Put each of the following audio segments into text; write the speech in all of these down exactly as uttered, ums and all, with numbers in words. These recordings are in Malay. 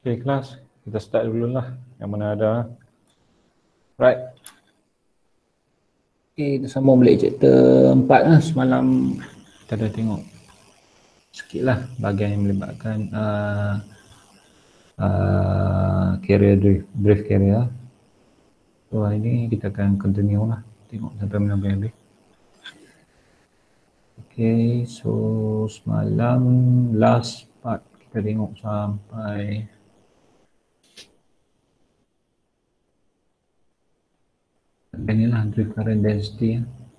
Okay, kelas. Kita start dulu lah. Yang mana ada. Right. Okay, kita sambung balik chapter empat lah. Semalam kita dah tengok sikit lah bahagian yang melibatkan uh, uh, carrier drift, drift carrier. So hari ni kita akan continue lah. Tengok sampai mana boleh habis. Okay, so semalam last part kita tengok sampai ini lah drift current density.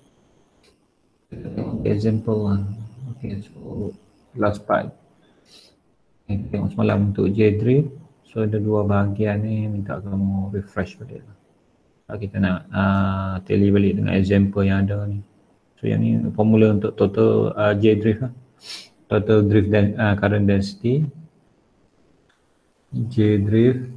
Example lah. Okay, so last part. Okay, tengok semalam untuk J drift. So ada dua bahagian ni, minta kamu refresh balik lah. Kita nak uh, tally balik dengan example yang ada ni. So yang ni formula untuk total uh, J drift lah. Total drift dan uh, current density. J drift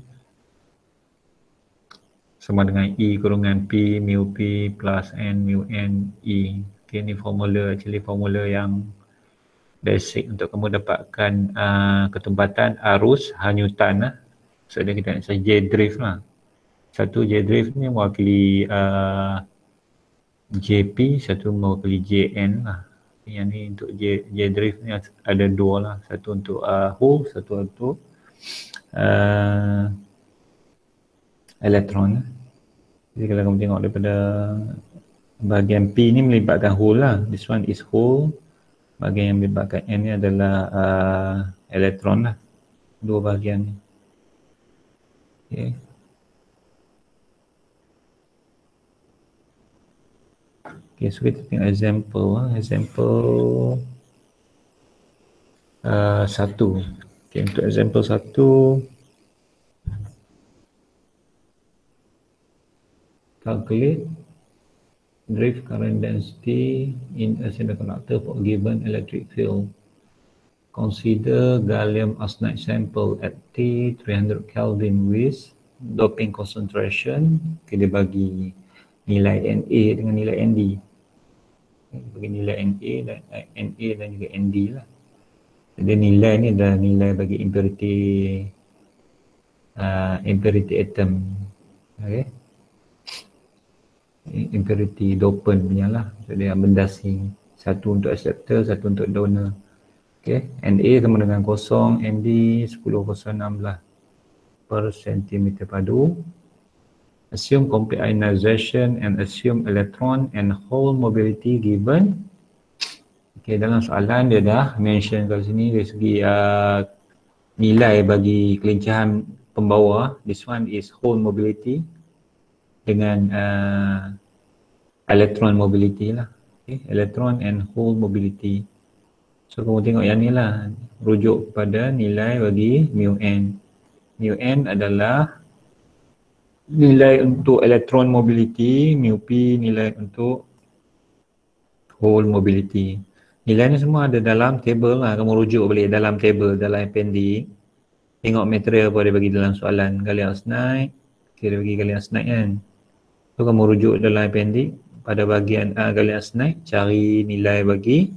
sama dengan E kurungan P mu P plus N mu N E. Okay, ni formula, actually formula yang basic untuk kamu dapatkan uh, ketempatan arus H Newton lah. So dia kita nak cari J drift lah. Satu J drift ni mewakili uh, J P, satu mewakili J N lah. Yang ni untuk J, J drift ni ada dua lah. Satu untuk uh, hole, satu untuk uh, elektron. Jadi kalau kamu tengok daripada bahagian P ni melibatkan hole lah. This one is hole. Bahagian yang melibatkan N ni adalah uh, elektron lah. Dua bahagian ni. Okay. Okay, so kita tengok example lah. Example uh, satu. Okay, untuk example satu. Calculate drift current density in a semiconductor for a given electric field. Consider gallium arsenide sample at T three hundred Kelvin with doping concentration. Okay, dia bagi nilai N A dengan nilai N D. Okay, bagi nilai N A dan N A dan juga N D lah. Jadi nilai ni adalah nilai bagi impurity uh, impurity atom. Okay. Impurity dopant punya lah. Jadi yang mendasing. Satu untuk acceptor, satu untuk donor. Okay. N A sama dengan kosong, N D sepuluh kosong enam belas per sentimeter padu. Assume complete ionization and assume electron and hole mobility given. Okay, dalam soalan dia dah mention kat sini dari segi uh, nilai bagi kelincahan pembawa. This one is hole mobility dengan uh, electron mobility lah. Okay, electron and hole mobility. So kamu tengok yang ni lah, rujuk kepada nilai bagi mu n. Mu n adalah nilai untuk electron mobility, mu p nilai untuk hole mobility. Nilai ni semua ada dalam table lah, kamu rujuk balik dalam table, dalam appendix. Tengok material apa dia bagi dalam soalan, gallium arsenide. Okay, dia bagi gallium arsenide kan. So kamu rujuk dalam appendix pada bahagian uh, gallium arsenide, cari nilai bagi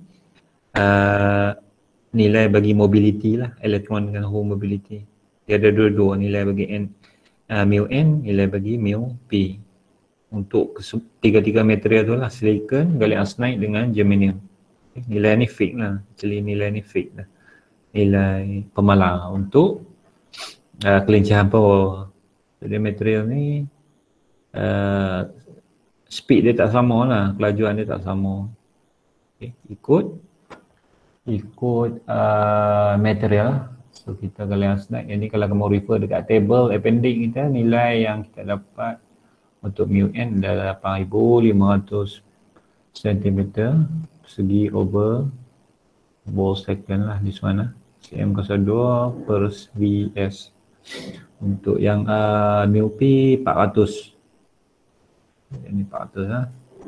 uh, nilai bagi mobility lah, elektron dengan hole mobility. Dia ada dua-dua nilai bagi n, uh, mu n, nilai bagi mu p. Untuk tiga-tiga material tu lah, silicon, gallium arsenide dengan germanium. Okay, nilai ni fix lah, actually nilai ni fix lah. Nilai pemalar untuk uh, kelincahan power. Jadi material ni uh, speed dia tak sama lah, kelajuan dia tak sama. Okay, ikut ikut uh, material. So kita gallium arsenide, yang ni kalau kamu refer dekat table appendix kita, nilai yang kita dapat untuk mu n adalah lapan ribu lima ratus sentimeter persegi over volt second lah di sana. Cm kosong dua per Vs. Untuk yang uh, mu p empat ratus. Ini empat ratus lah.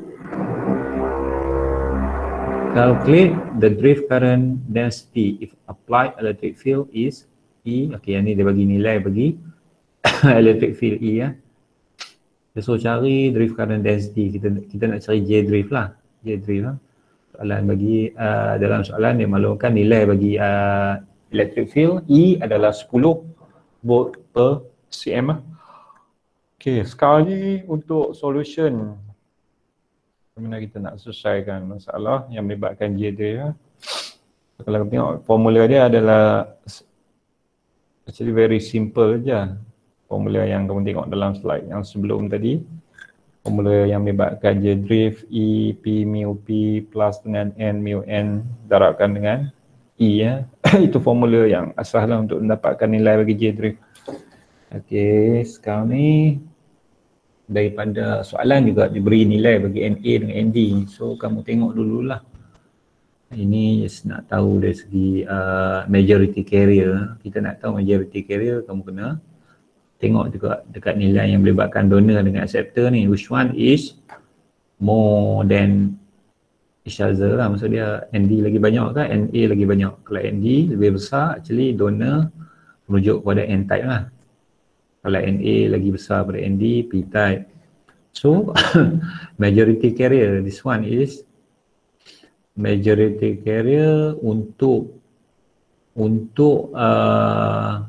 Calculate the drift current density if applied electric field is E. Okey, yang ni dia bagi nilai bagi electric field E ya. Dia suruh cari drift current density. Kita kita nak cari J drift lah. J drift lah. Soalan bagi uh, dalam soalan dia maklumkan nilai bagi uh, electric field E adalah sepuluh volt per cm lah. Okay, sekarang ni untuk solution. Bagaimana kita nak selesaikan masalah yang melibatkan J dia. Kalau kita tengok formula dia adalah actually very simple je. Formula yang kamu tengok dalam slide yang sebelum tadi. Formula yang melibatkan J drift E P mu P plus dengan N mu N darabkan dengan E ya. Itu formula yang asal lah untuk mendapatkan nilai bagi J drift. Okey, sekarang ni daripada soalan juga diberi nilai bagi N A dengan N D. So kamu tengok dululah. Ini just nak tahu dari segi uh, majority carrier. Kita nak tahu majority carrier, kamu kena tengok juga dekat nilai yang melibatkan donor dengan acceptor ni. Which one is more than each other lah. Maksud dia N D lagi banyak ke N A lagi banyak. Kalau N D lebih besar, actually donor merujuk kepada N type lah. Kalau N A lagi besar pada N D, P type. So, majority carrier, this one is majority carrier untuk untuk uh,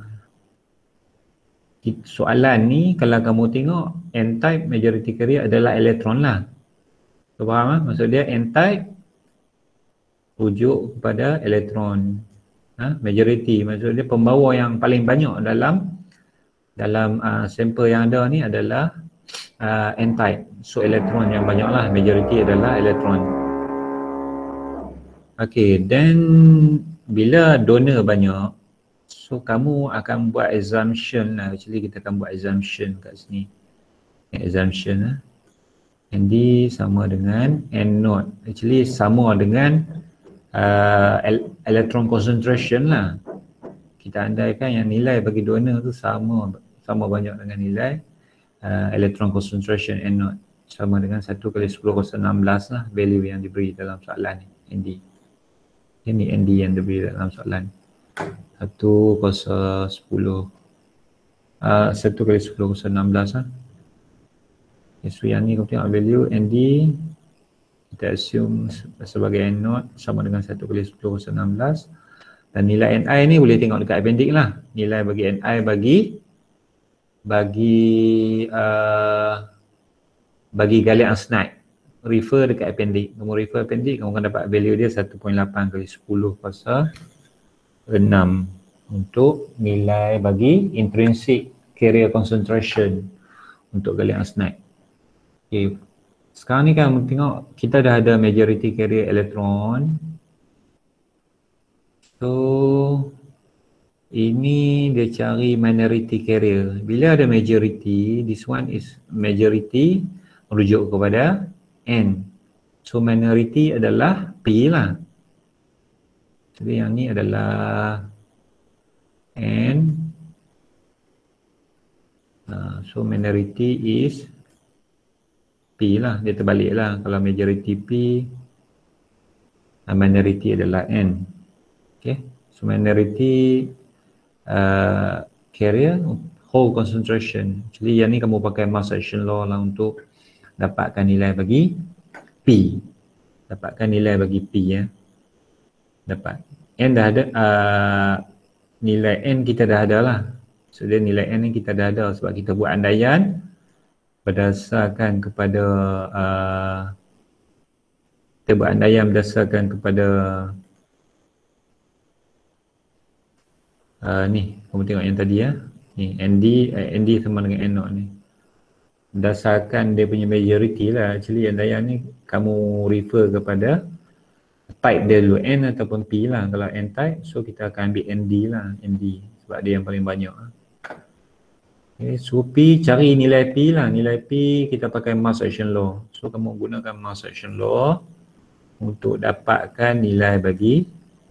soalan ni, kalau kamu tengok N type majority carrier adalah elektron lah. So, faham lah? Maksud dia N type rujuk kepada elektron. Ha? Majority, maksud dia pembawa yang paling banyak dalam dalam uh, sampel yang ada ni adalah uh, N type. So elektron yang banyak lah, majority adalah elektron. Okay, then bila donor banyak, so kamu akan buat assumption lah. Actually kita akan buat assumption kat sini. Assumption lah. N D sama dengan N naught. Actually sama dengan uh, electron concentration lah. Kita andaikan yang nilai bagi donor tu sama sama banyak dengan nilai uh, electron concentration N naught, sama dengan satu kali sepuluh kosong enam belas lah value yang diberi dalam soalan ni, N D. Ini N D yang diberi dalam soalan. satu kosong sepuluh uh, satu kali sepuluh kosong enam belas lah. Okay, so yang ni kita tengok value N D kita assume sebagai N naught sama dengan satu kali sepuluh kosong enam belas. Dan nilai N I ni boleh tengok dekat appendix lah. Nilai bagi N I bagi bagi uh, bagi gallium arsenide. Refer dekat appendix. Kamu refer appendix, kamu akan dapat value dia satu perpuluhan lapan kali sepuluh kosong enam untuk nilai bagi intrinsic carrier concentration untuk gallium arsenide. Okay. Sekarang ni kan kamu tengok kita dah ada majority carrier elektron. So ini dia cari minority carrier. Bila ada majority, this one is majority merujuk kepada N. So minority adalah P lah. Jadi yang ni adalah N. Uh, so minority is P lah. Dia terbalik lah. Kalau majority P, uh, minority adalah N. Okay. So minority uh, carrier whole concentration. Jadi yang ni kamu pakai mass action law lah untuk dapatkan nilai bagi P. Dapatkan nilai bagi P ya. Dapat. N dah ada, uh, nilai N kita dah ada lah. So dia nilai N ni kita dah ada sebab kita buat andaian berdasarkan kepada uh, kita buat andaian berdasarkan kepada Uh, ni, kamu tengok yang tadi ya. Ni N D, eh, N D sama dengan N naught ni. Berdasarkan dia punya majority lah. Actually andaian ni kamu refer kepada type dia dulu, N ataupun P lah. Kalau N type, so kita akan ambil N D lah. N D sebab dia yang paling banyak. Okay, so P, cari nilai P lah. Nilai P kita pakai mass action law. So kamu gunakan mass action law untuk dapatkan nilai bagi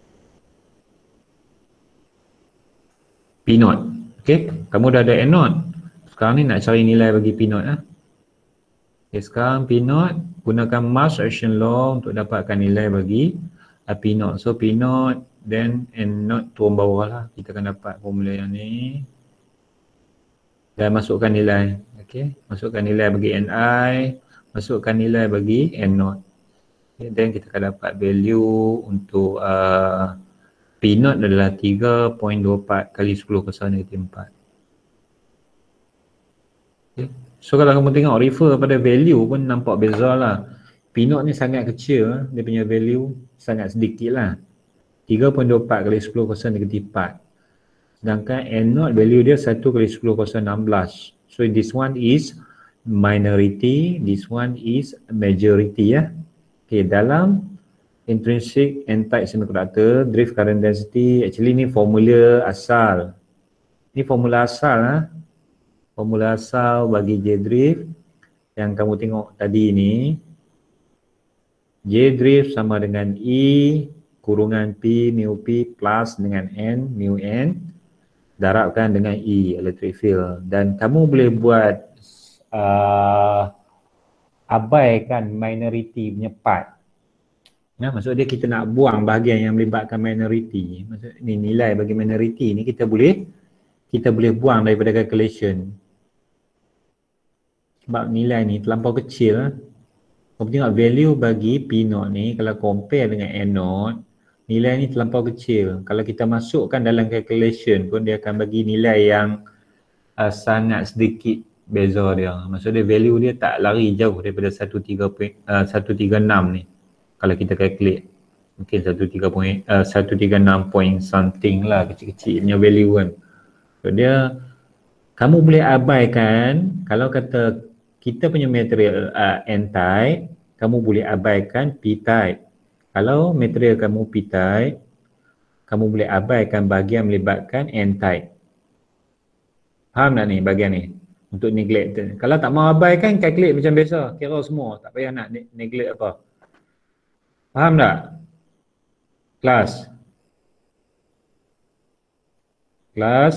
P naught. Okay, kamu dah ada N naught. Sekarang ni nak cari nilai bagi P naught lah. Okay, sekarang P naught gunakan mass action law untuk dapatkan nilai bagi uh, P naught. So P naught then N naught turun bawah lah. Kita akan dapat formula yang ni. Dan masukkan nilai. Okay, masukkan nilai bagi N I, masukkan nilai bagi N naught. Okay, then kita akan dapat value untuk uh, P naught adalah tiga perpuluhan dua empat kali sepuluh kosong negatif empat. Okay. So kalau kamu tengok refer pada value pun nampak beza lah. P naught ni sangat kecil, dia punya value sangat sedikit lah. tiga perpuluhan dua empat kali sepuluh kosong negatif empat. Sedangkan N naught value dia satu kali sepuluh kosong enam belas. So this one is minority, this one is majority ya. Okay, dalam intrinsic n-type semiconductor, drift current density, actually ni formula asal. Ni formula asal ha. Formula asal bagi J drift yang kamu tengok tadi ni. J drift sama dengan E kurungan P mu P plus dengan N mu N darabkan dengan E electric field. Dan kamu boleh buat uh, abaikan minority punya part. Ya, maksud dia kita nak buang bahagian yang melibatkan minority. Maksud ni nilai bagi minority ni kita boleh kita boleh buang daripada calculation. Sebab nilai ni terlampau kecil lah. Kau tengok value bagi P naught ni kalau compare dengan N naught, nilai ni terlampau kecil. Kalau kita masukkan dalam calculation pun dia akan bagi nilai yang uh, sangat sedikit beza dia. Maksudnya value dia tak lari jauh daripada seratus tiga puluh enam ni. Kalau kita calculate mungkin seratus tiga puluh enam point something lah, kecil-kecil punya value kan. So dia kamu boleh abaikan kalau kata kita punya material uh, n-type, kamu boleh abaikan p-type. Kalau material kamu p-type, kamu boleh abaikan bahagian melibatkan n-type. Faham tak ni bahagian ni? Untuk neglect. Kalau tak mau abaikan, calculate macam biasa. Kira semua, tak payah nak neglect apa. Faham tak? Kelas? Kelas?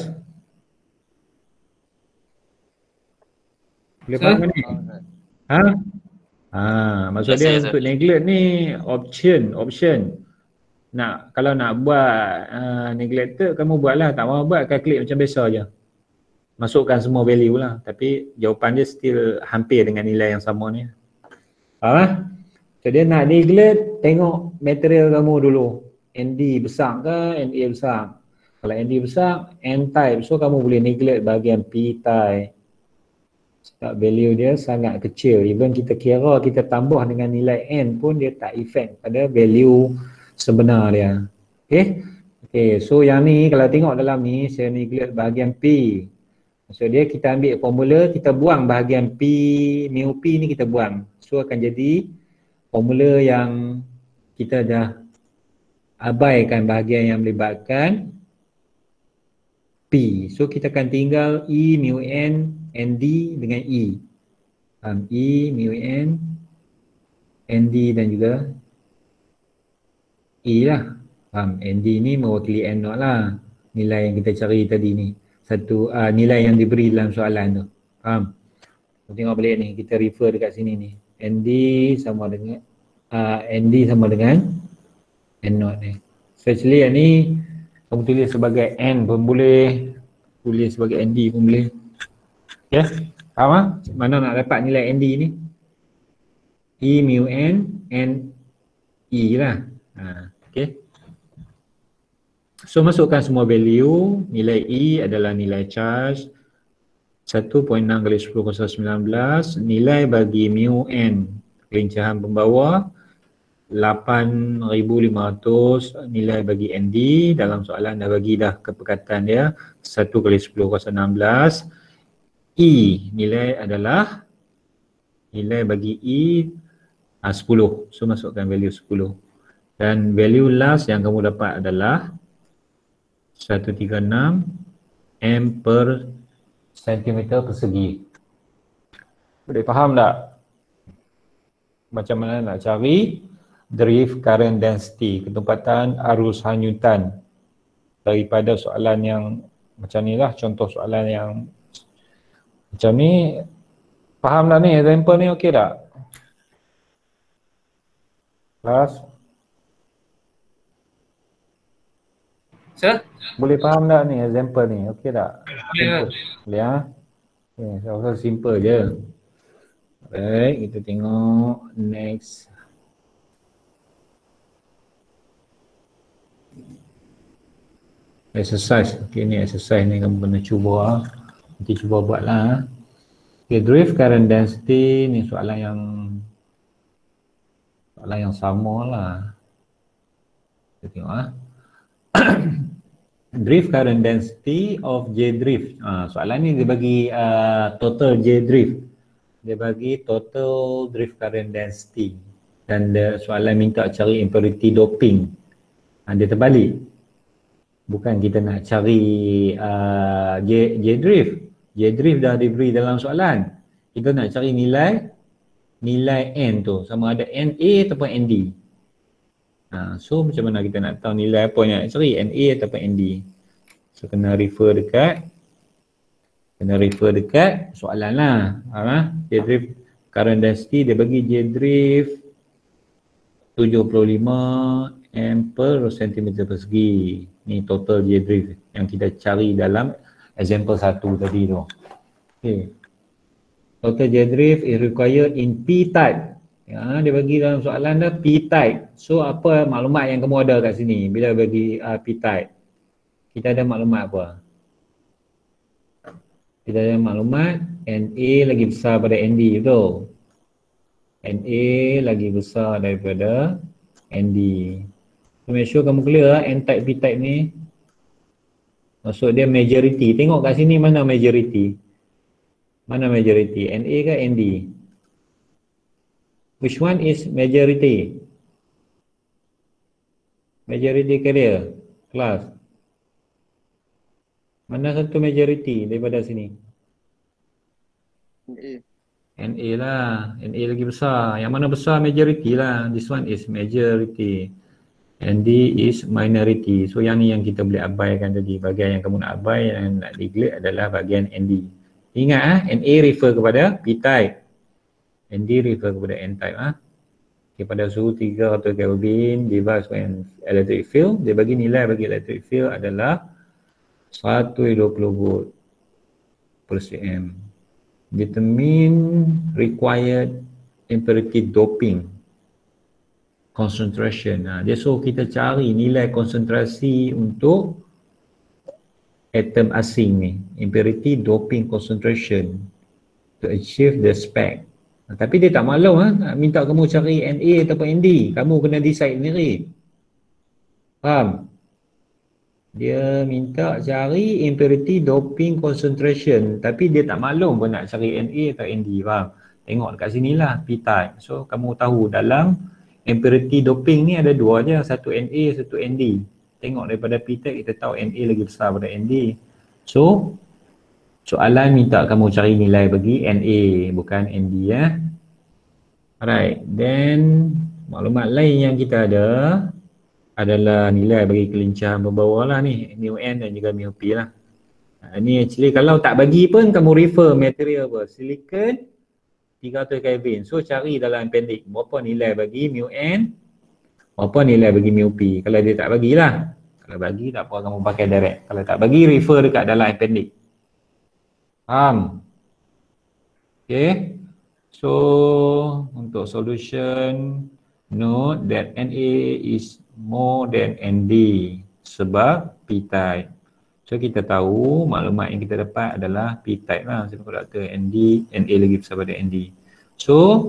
Boleh faham ni? Ha? Ha, maksud yes, dia yes, untuk neglect ni option, option. Nak kalau nak buat uh, neglected kamu buatlah, tak mau buat calculate macam biasa je. Masukkan semua value lah, tapi jawapan dia still hampir dengan nilai yang sama ni. Ha? So dia nak neglect, tengok material kamu dulu. N D besar ke N A besar? Kalau N D besar, n-type. So kamu boleh neglect bahagian p-type. Sebab value dia sangat kecil. Even kita kira, kita tambah dengan nilai n pun dia tak effect pada value sebenar dia. Okay. Okay, so yang ni kalau tengok dalam ni, saya neglect bahagian P. So dia kita ambil formula, kita buang bahagian P, mu P ni kita buang. So akan jadi formula yang kita dah abaikan bahagian yang melibatkan P. So kita akan tinggal E mu N N D dengan E. Um, E mu N N D dan juga E lah. Um, N D ni mewakili N naught lah. Nilai yang kita cari tadi ni. Satu uh, nilai yang diberi dalam soalan tu. Faham? Tengok balik ni, kita refer dekat sini ni. N D sama dengan uh, N D sama dengan N naught ni. So actually yang ni kamu tulis sebagai N pun boleh, tulis sebagai N D pun boleh. Ya, yeah. Faham tak? Mana nak dapat nilai N D ni? E mu N N E lah. Ha, okay. So masukkan semua value. Nilai E adalah nilai charge satu perpuluhan enam kali sepuluh kosong sembilan belas. Nilai bagi mu N kelincahan pembawa lapan ribu lima ratus. Nilai bagi N D dalam soalan dah bagi dah kepekatan dia satu kali sepuluh kosong enam belas. E nilai adalah nilai bagi E uh, sepuluh. So masukkan value sepuluh. Dan value last yang kamu dapat adalah seratus tiga puluh enam M per sentimeter persegi. Boleh faham tak? Macam mana nak cari drift current density, ketempatan arus hanyutan daripada soalan yang macam ni lah, contoh soalan yang macam ni. Faham tak ni? Example ni okey tak? Kelas? Sir? Boleh faham tak ni example ni? Okey tak? Boleh. Boleh ha? Okay, saya rasa simple je. Baik, kita tengok next. Exercise. Okay, ni exercise ni kamu kena cuba. Nanti cuba buat lah. Okay, drift current density ni soalan yang soalan yang sama lah. Kita tengok ah. Drift current density of J drift. Ha, soalan ni dia bagi uh, total J drift. Dia bagi total drift current density. Dan dia soalan minta cari impurity doping. Ha, dia terbalik. Bukan kita nak cari uh, J, J drift. J drift dah diberi dalam soalan. Kita nak cari nilai nilai N tu. Sama ada N A ataupun N D. Ha, so macam mana kita nak tahu nilai apa yang nak cari, N A ataupun N D. So kena refer dekat kena refer dekat soalan lah. Ha, J drift current density dia bagi J drift tujuh puluh lima ampere per sentimeter persegi. Ni total J drift yang kita cari dalam example satu tadi tu. Okay. Total J drift is required in P type. Ya, dia bagi dalam soalan dah P type. So apa maklumat yang kamu ada kat sini bila bagi uh, P type? Kita ada maklumat apa? Kita ada maklumat N A lagi besar pada N D, betul? N A lagi besar daripada N D. So make sure kamu clear N type P type ni. Maksud dia majority. Tengok kat sini mana majority. Mana majority? N A ke N D? Which one is majority? Majority carrier class. Mana satu majority daripada sini? N A. N A lah. N A lagi besar. Yang mana besar majority lah. This one is majority. N D is minority. So yang ni yang kita boleh abaikan tadi. Bahagian yang kamu nak abai dan nak neglect adalah bahagian N D. Ingat ah, N A refer kepada P type. N D refer kepada N type ah. Okay, pada suhu tiga ratus Kelvin device when electric field, dia bagi nilai bagi electric field adalah seratus dua puluh volt per cm. Determine required impurity doping concentration. Nah, dia suruh kita cari nilai konsentrasi untuk atom asing ni, impurity doping concentration to achieve the spec. Nah, tapi dia tak maklum ha? Minta kamu cari N A ataupun N D. Kamu kena decide sendiri. Faham? Dia minta cari impurity doping concentration, tapi dia tak maklum pun nak cari N A atau N D. Faham? Tengok dekat sinilah P type. So kamu tahu dalam impurity doping ni ada dua je, satu N A, satu N D. Tengok daripada P type kita tahu N A lagi besar daripada N D. So soalan minta kamu cari nilai bagi N A, bukan N D ya. Alright, then maklumat lain yang kita ada adalah nilai bagi kelincahan berbawah lah ni, mu N dan juga mu P lah. Ha, ni actually kalau tak bagi pun kamu refer material apa, silicon tiga ratus Kelvin. So cari dalam appendix berapa nilai bagi mu N, berapa nilai bagi mu P. Kalau dia tak bagilah. Kalau bagi tak apa kamu pakai direct. Kalau tak bagi refer dekat dalam appendix. Faham? Okay. So untuk solution, note that N A is more than N D sebab P type. So kita tahu maklumat yang kita dapat adalah P type lah. Sebab doktor N D, N A lagi besar pada N D. So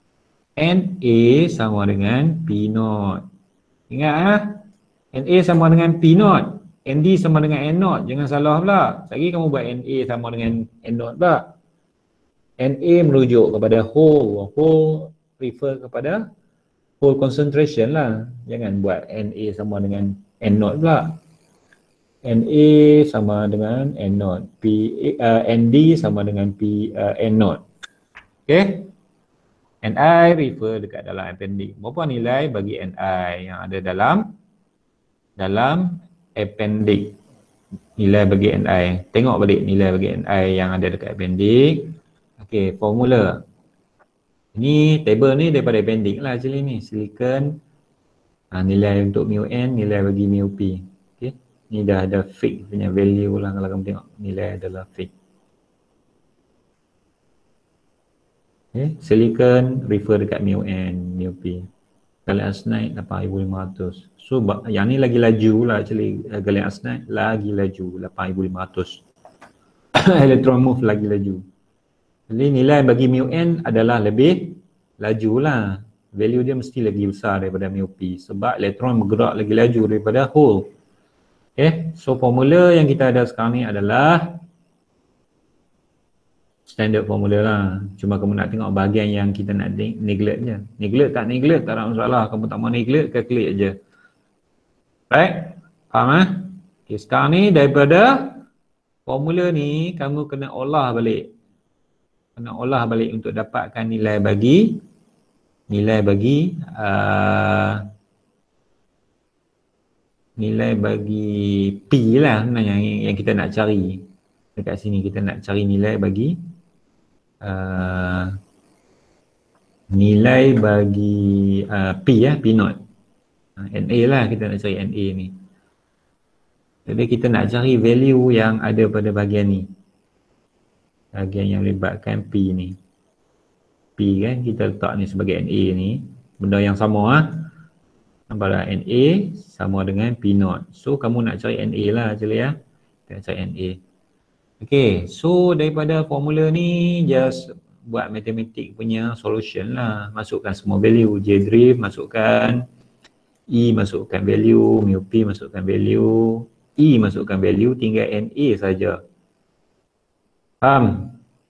N A sama dengan P naught. Ingat ah, N A sama dengan P naught. N D sama dengan N naught. Jangan salah pula. Lagi kamu buat N A sama dengan N naught pula. N A merujuk kepada whole. Whole refer kepada whole concentration lah. Jangan buat N A sama dengan N naught pula. N A sama dengan N naught. P, uh, N D sama dengan P, uh, N naught. Okay. N I refer dekat dalam appendix. Berapa nilai bagi N I yang ada dalam dalam appendix. Nilai bagi N I. Tengok balik nilai bagi N I yang ada dekat appendix. Okey, formula. Ini table ni daripada appendix lah actually ni. Silicon, ha, nilai untuk mu N, nilai bagi mu P. Okey. Ni dah ada fix punya value lah kalau kamu tengok. Nilai adalah fix. Okay. Silicon refer dekat mu N, mu P. Gallium arsenide lapan ribu lima ratus. So yang ni lagi laju lah actually. Gallium arsenide lagi laju lapan ribu lima ratus. Electron move lagi laju. Jadi nilai bagi mu n adalah lebih laju lah. Value dia mesti lagi besar daripada mu p sebab elektron bergerak lagi laju daripada hole. Okay, so formula yang kita ada sekarang ni adalah standard formula lah. Cuma kamu nak tengok bahagian yang kita nak neglect je. Neglect tak neglect tak ada masalah. Kamu tak mau neglect, calculate je. Right? Faham eh? Okay, sekarang ni daripada formula ni kamu kena olah balik. Kena olah balik untuk dapatkan nilai bagi nilai bagi uh, nilai bagi P lah sebenarnya yang, yang kita nak cari. Dekat sini kita nak cari nilai bagi uh, nilai bagi uh, P ya, P naught. Uh, N A lah kita nak cari N A ni. Jadi kita nak cari value yang ada pada bahagian ni. Bahagian yang melibatkan P ni. P kan kita letak ni sebagai N A ni. Benda yang sama ah. Antara N A sama dengan P naught. So kamu nak cari N A lah actually ya. Kita nak cari N A. Okay, so daripada formula ni just buat matematik punya solution lah. Masukkan semua value. J drift masukkan, E masukkan value, mu P masukkan value, E masukkan value, tinggal N A saja. Faham?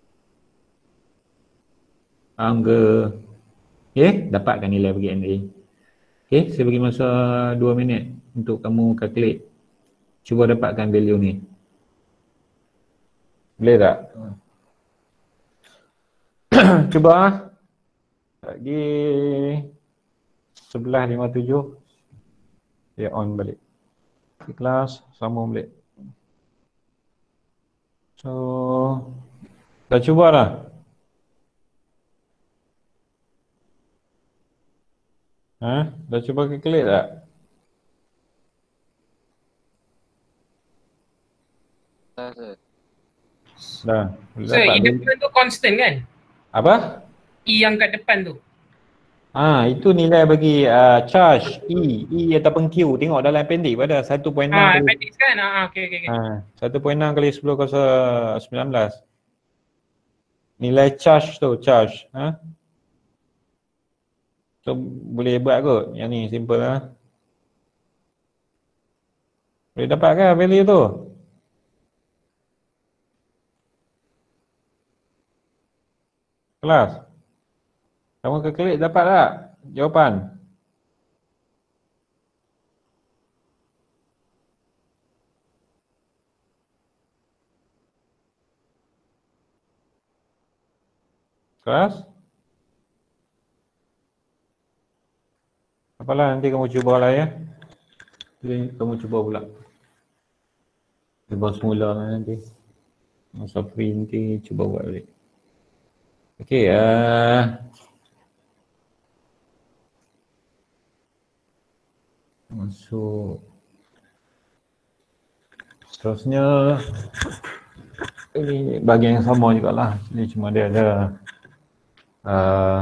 Faham ke? Okay, dapatkan nilai bagi N A. Okay, saya bagi masa dua minit untuk kamu calculate. Cuba dapatkan value ni. Boleh tak? Cuba. Lagi sebelas lima puluh tujuh. Dia on balik. Kelas, sambung balik. So, dah cuba lah. Ha? Dah cuba calculate tak? Dah. So, E depan tu constant kan? Apa? E yang kat depan tu. Ah, itu nilai bagi uh, charge E, E ataupun Q. Tengok dalam appendix pada satu perpuluhan enam Ah, kali. appendix kan? Ah, okey okey okey. Ah, satu perpuluhan enam kali sepuluh kosong sembilan belas. Nilai charge tu, charge, ha? So boleh buat kot. Yang ni simple lah. Boleh dapat kan value tu? Kelas. Kamu calculate dapat tak jawapan? Kelas? Apalah nanti kamu cuba lah ya. Nanti kamu cuba pula. Cuba semula lah nanti. Masa free nanti cuba buat balik. Okey, uh, masuk seterusnya ini bahagian yang sama jugalah. Ini cuma dia ada uh,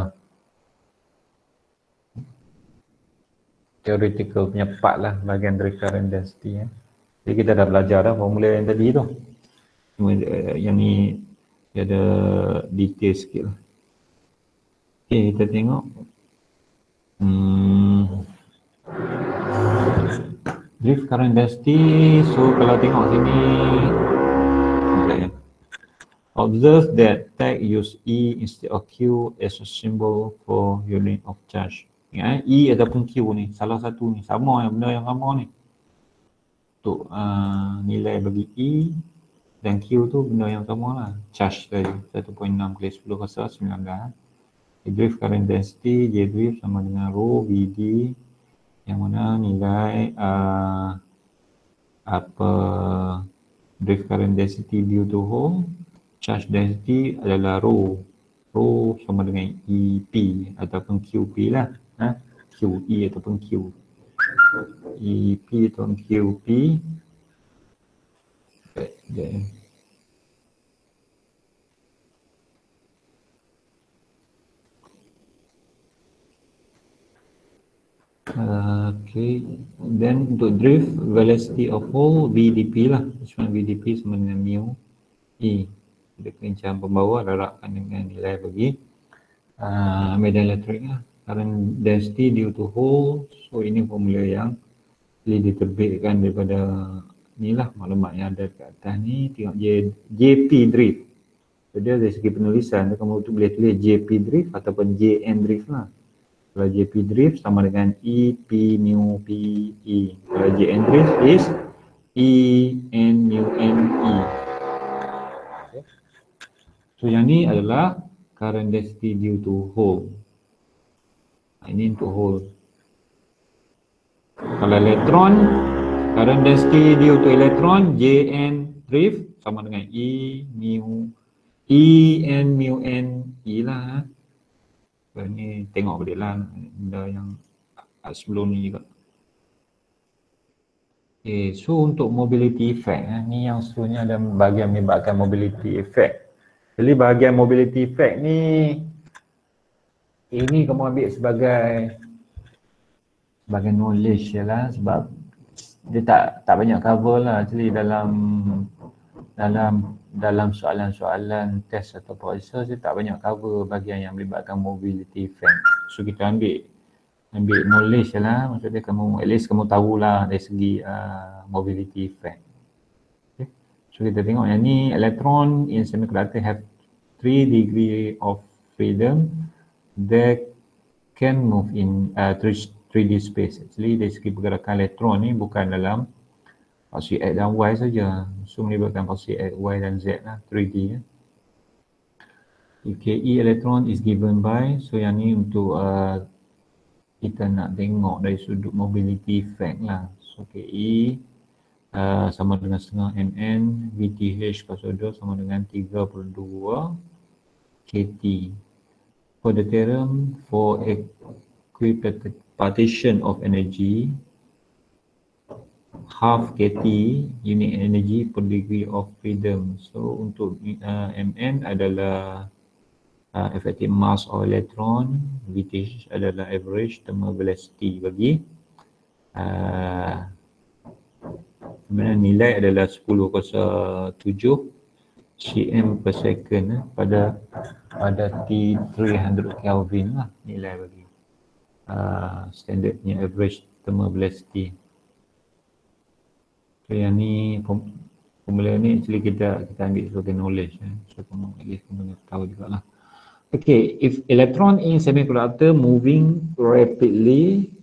theoretical punya part lah bahagian dari current density ya. Jadi kita dah belajar dah formula yang tadi tu. Cuma uh, yang ni dia ada detail sikit lah. Okay, kita tengok. Hmm. Drift current density. So kalau tengok sini, okay. Observe that tag use E instead of Q as a symbol for unit of charge. Ingat eh, E ataupun Q ni, salah satu ni, sama yang benda yang sama ni. Untuk uh, nilai bagi E dan Q tu benda yang sama lah. Charge tadi, satu perpuluhan enam kali sepuluh kosong sembilan belas. Drift current density, J drift sama dengan rho V D. Yang mana nilai uh, apa drift current density due to hole, charge density adalah rho. Rho sama dengan E P ataupun Q P lah. Ha? Q E ataupun Q. E P ataupun Q P. Okay. Uh, okay, then untuk drift velocity of hole V D P lah. Which one V D P sama dengan mu E. Jadi kelincian pembawa darabkan dengan nilai bagi uh, medan elektrik lah. Current density due to hole. So ini formula yang boleh diterbitkan daripada ni lah maklumat yang ada kat atas ni. Tengok J, JP drift. So dia dari segi penulisan kamu tu boleh tulis J P drift ataupun J N drift lah. Kalau J P drift sama dengan E P mu P E. Kalau J N drift is E N mu N E. Okay. So yang ni adalah current density due to hole. Ini untuk hole. Kalau elektron, current density due to electron J N drift sama dengan E mu E N mu N E lah. So, ni tengok balik lah benda yang sebelum ni juga. Okay, so untuk mobility effect, eh, ni yang seterusnya ada bahagian melibatkan mobility effect. Jadi bahagian mobility effect ni, ini kamu ambil sebagai sebagai knowledge je lah, sebab dia tak tak banyak cover lah. Jadi dalam dalam dalam soalan-soalan test atau research dia tak banyak cover bahagian yang melibatkan mobility effect. So kita ambil ambil knowledge je lah, maksudnya kamu at least kamu tahulah dari segi uh, mobility effect. Okay. So kita tengok yang ni, electron in semiconductor have three degree of freedom. They can move in uh, three D space. Actually dari segi pergerakan elektron ni bukan dalam fungsi X dan Y saja. So melibatkan fungsi X, Y dan Z lah, three D ya. If K E electron is given by, so yang ni untuk uh, kita nak tengok dari sudut mobility effect lah. So K E uh, sama dengan setengah M N, V T H kosong dua sama dengan tiga puluh dua K T. For the theorem for equipartition of energy, half K T unit energy per degree of freedom. So untuk uh, M N adalah uh, effective mass of electron, V T H adalah average thermal velocity bagi uh, sebenarnya nilai adalah sepuluh kosong tujuh cm per second eh, pada pada T tiga ratus Kelvin lah nilai bagi uh, standardnya average thermal velocity. So yang ni formula ni actually kita kita ambil sebagai knowledge eh. So kamu at least kamu tahu jugalah. Okay, if electron in semiconductor moving rapidly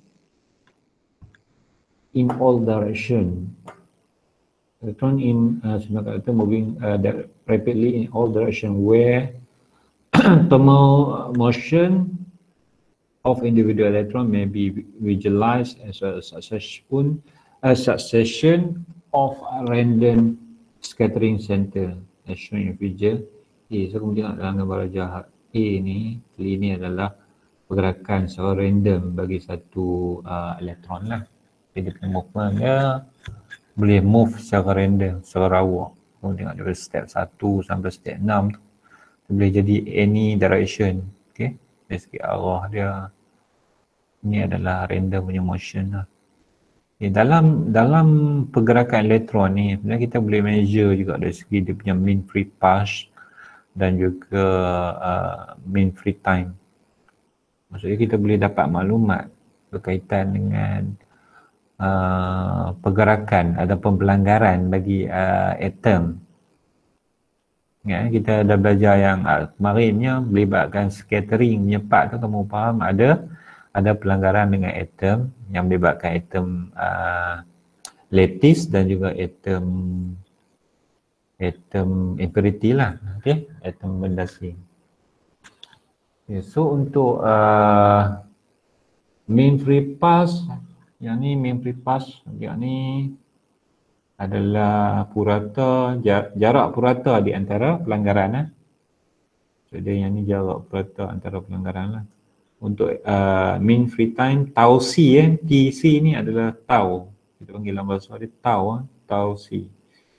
in all direction, electron in uh, semiconductor moving uh, rapidly in all direction where thermal motion of individual electron may be visualized as a succession, a succession of random scattering center as shown in figure A. So kemudian dalam gambar jahat A ni, ini adalah pergerakan secara random bagi satu uh, elektron lah. Jadi punya movement dia boleh move secara random, secara rawak. Kamu tengok dari step satu sampai step enam tu, dia boleh jadi any direction. Okay, dari segi arah dia, ini adalah random punya motion lah. Okay, dalam dalam pergerakan elektron ni, sebenarnya kita boleh measure juga dari segi dia punya mean free path dan juga uh, mean free time. Maksudnya kita boleh dapat maklumat berkaitan dengan Uh, pergerakan ataupun pelanggaran bagi uh, atom. Ya, kita dah belajar yang uh, kemarinnya melibatkan scattering punya part tu, kamu faham ada ada pelanggaran dengan atom yang melibatkan atom uh, lattice dan juga atom atom impurity lah, okey, atom bendasing. Okay, so untuk uh, mean free path, yang ni mean free path, yang ni adalah purata, jarak purata di antara pelanggaran lah. So dia yang ni jarak purata antara pelanggaran lah. Untuk uh, mean free time, tau C eh, T C ni adalah tau. Kita panggil dalam bahasa dia tau, tau C.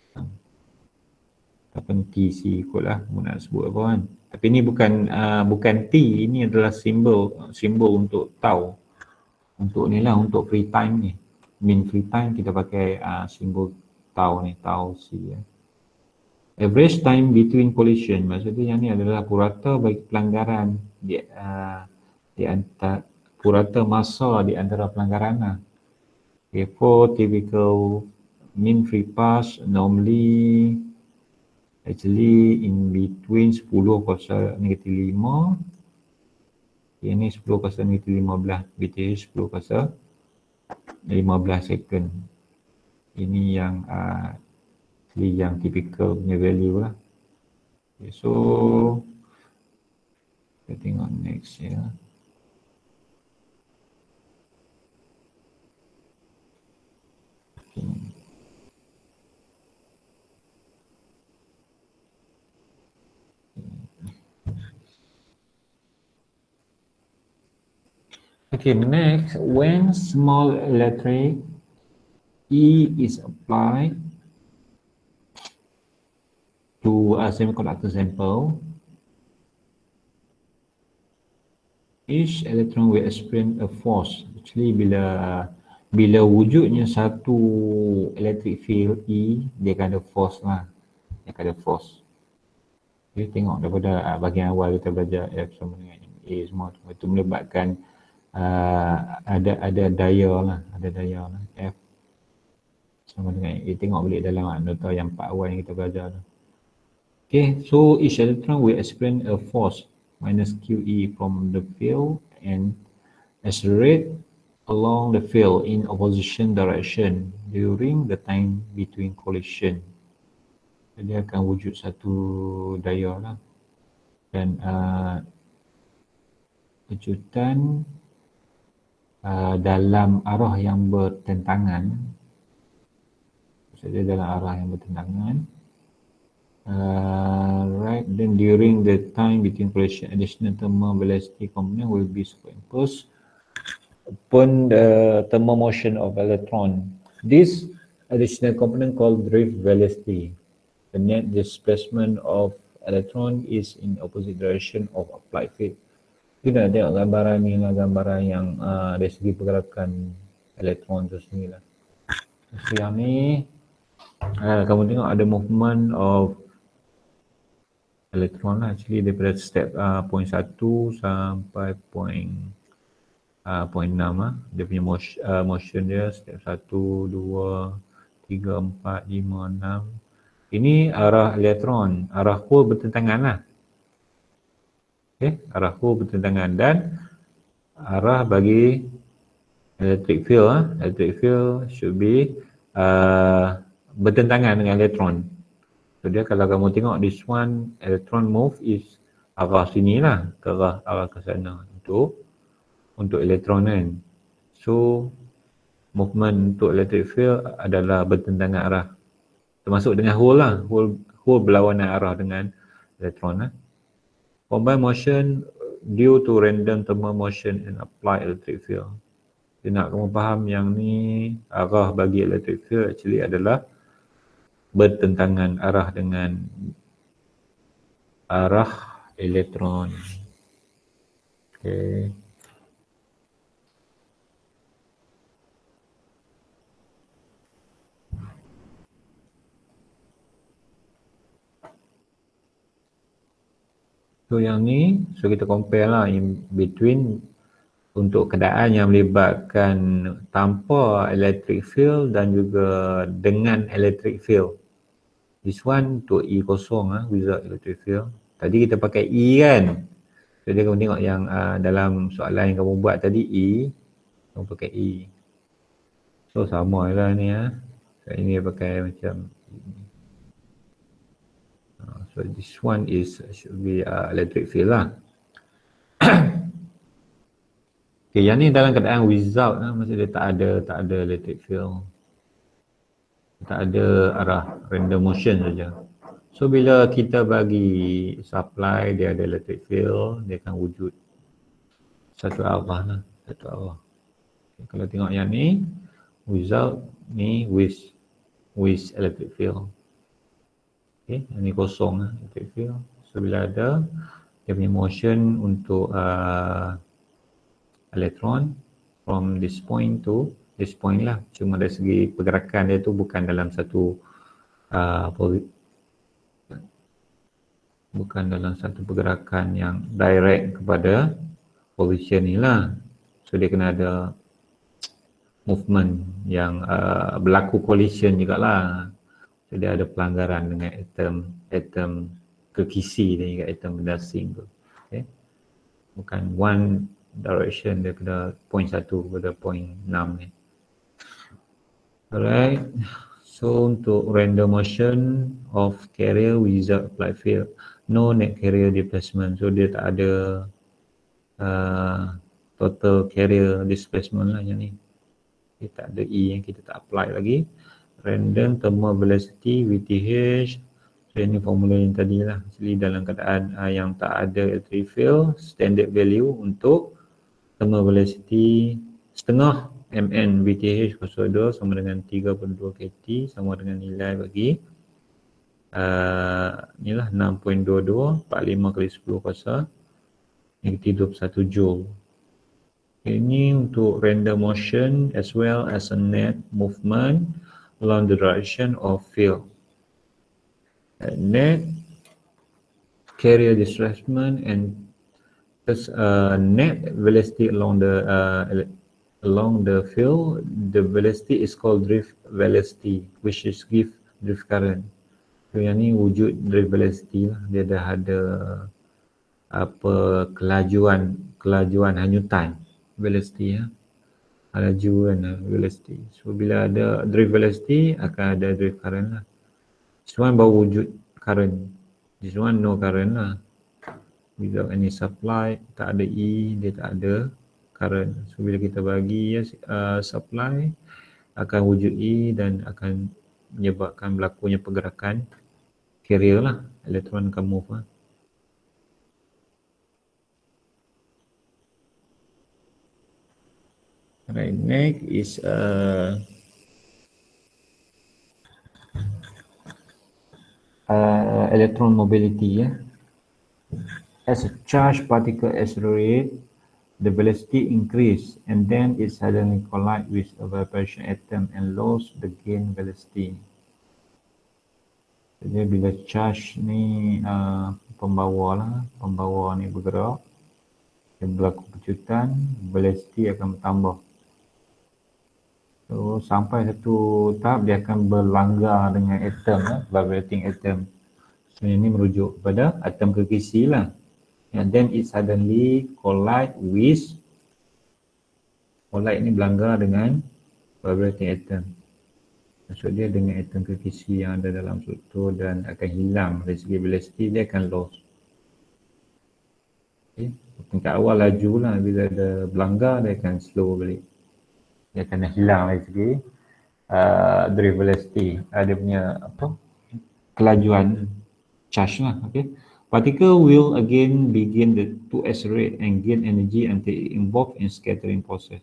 Ataupun T C ikut lah, kamu nak sebut apa kan. Tapi ni bukan uh, bukan T, ini adalah simbol simbol untuk tau. Untuk ni lah, untuk free time ni, mean free time kita pakai uh, simbol tau ni, tau C ya. Average time between collision, maksudnya yang ni adalah purata bagi pelanggaran di, uh, di antara purata masa di antara pelanggaran lah. Okay, for typical mean free pass, normally actually in between sepuluh kuasa negatif lima. Okay, ni sepuluh kuasa negatif lima belas, B T H sepuluh kuasa lima belas second. Ini yang uh, yang typical punya value lah. Okay, so kita tengok next ya. Okay. Okay, next, when small electric E is applied to a semiconductor sample, each electron will experience a force. Actually, bila bila wujudnya satu electric field E, dia akan ada force lah. Dia akan ada force. Kita tengok daripada bahagian awal kita belajar elektron dengan A semua tu. Itu melibatkan uh, ada ada daya lah, ada daya lah. F sama dengan A. Tengok balik dalam nota yang empat awal yang kita belajar tu. Okay, so each electron will experience a force minus Q E from the field and accelerate along the field in opposition direction during the time between collision. Jadi akan wujud satu daya lah. Dan uh, kejutan uh, dalam arah yang bertentangan, maksudnya dalam arah yang bertentangan, Uh, right, then during the time between collision, additional thermal velocity component will be superimposed upon the thermal motion of electron. This additional component called drift velocity. The net displacement of electron is in opposite direction of applied field. Kita tengok gambaran ni lah, gambaran yang uh, dari segi pergerakan elektron tu sendiri lah. So yang ni, uh, kamu tengok ada movement of elektron lah, actually daripada step uh, point satu sampai point uh, point enam lah. Dia punya motion, uh, motion dia step satu, dua, tiga, empat, lima, enam. Ini arah elektron, arah hole bertentangan lah. Okay, arah hole bertentangan dan arah bagi electric field lah. Electric field should be uh, bertentangan dengan elektron. So dia kalau kamu tengok this one, electron move is arah sini lah, ke arah, arah ke sana untuk untuk elektron kan. So movement untuk electric field adalah bertentangan arah, termasuk dengan hole lah, hole, hole berlawanan arah dengan elektron lah. Combined motion due to random thermal motion and applied electric field. Jadi nak kamu faham yang ni, arah bagi electric field actually adalah bertentangan arah dengan arah elektron. Okay. So yang ni, so kita compare lah in between untuk keadaan yang melibatkan tanpa electric field dan juga dengan electric field. This one to E kosong lah, without electric field. Tadi kita pakai E kan. Jadi kamu tengok yang uh, dalam soalan yang kamu buat tadi E, kamu pakai E. So sama lah ni ya. So ini pakai macam uh, so this one is should be uh, electric field lah. Okay, yang ni dalam keadaan without lah, maksudnya tak ada tak ada electric field. Tak ada arah, random motion saja. So bila kita bagi supply, dia ada electric field, dia akan wujud satu arah lah, satu arah. Okay, kalau tengok yang ni, without, ni with with electric field. Okay, yang ni kosong lah, electric field. So bila ada, dia punya motion untuk uh, elektron from this point to this point lah. Cuma dari segi pergerakan dia tu bukan dalam satu uh, bukan dalam satu pergerakan yang direct kepada position ni lah. So dia kena ada movement yang uh, berlaku collision jugalah. So dia ada pelanggaran dengan atom atom kekisi dan juga atom berdasing tu. Okay. Bukan one direction daripada point satu kepada point enam ni. Alright. So untuk random motion of carrier without applied field, no net carrier displacement. So dia tak ada uh, total carrier displacement lah yang ni. Dia tak ada E yang kita tak apply lagi. Random thermal velocity V T H. So ini formula yang tadi lah. Jadi dalam keadaan uh, yang tak ada electric field, standard value untuk thermal velocity setengah mn V T H kosong dua sama dengan tiga puluh dua kT sama dengan nilai bagi uh, inilah enam perpuluhan dua dua empat puluh lima kali sepuluh kuasa negatif dua puluh satu joule. Ini untuk random motion as well as a net movement along the direction of field. Uh, net carrier displacement and uh, net velocity along the uh, along the field, the velocity is called drift velocity, which is give drift current. So yang ni wujud drift velocity lah. Dia dah ada apa kelajuan kelajuan hanyutan velocity ya. Kelajuan velocity. So bila ada drift velocity akan ada drift current lah. This one baru wujud current. This one no current lah. Without any supply, tak ada E, dia tak ada current. So bila kita bagi uh, supply akan wujud E dan akan menyebabkan berlakunya pergerakan carrier lah, elektron akan move lah. Right, next is uh, uh, electron mobility ya. As a charged particle accelerate, the velocity increase and then it suddenly collide with a vibration atom and lose the gain velocity. Jadi bila charge ni uh, pembawa lah, pembawa ni bergerak, dan berlaku pecutan, velocity akan bertambah. So sampai satu tahap dia akan berlanggar dengan atom lah, vibrating atom. So ini merujuk kepada atom kekisi lah. And then it suddenly collide with, collide ni berlanggar dengan vibrating atom. Maksud dia dengan atom kekisi yang ada dalam struktur dan akan hilang dari segi velocity, dia akan loss. Okay. Tingkat awal laju lah, bila ada berlanggar dia akan slow balik. Dia akan hilang dari segi uh, drift velocity, ada punya apa kelajuan charge lah. Okay. Particle will again begin the, to accelerate and gain energy until it involved in scattering process.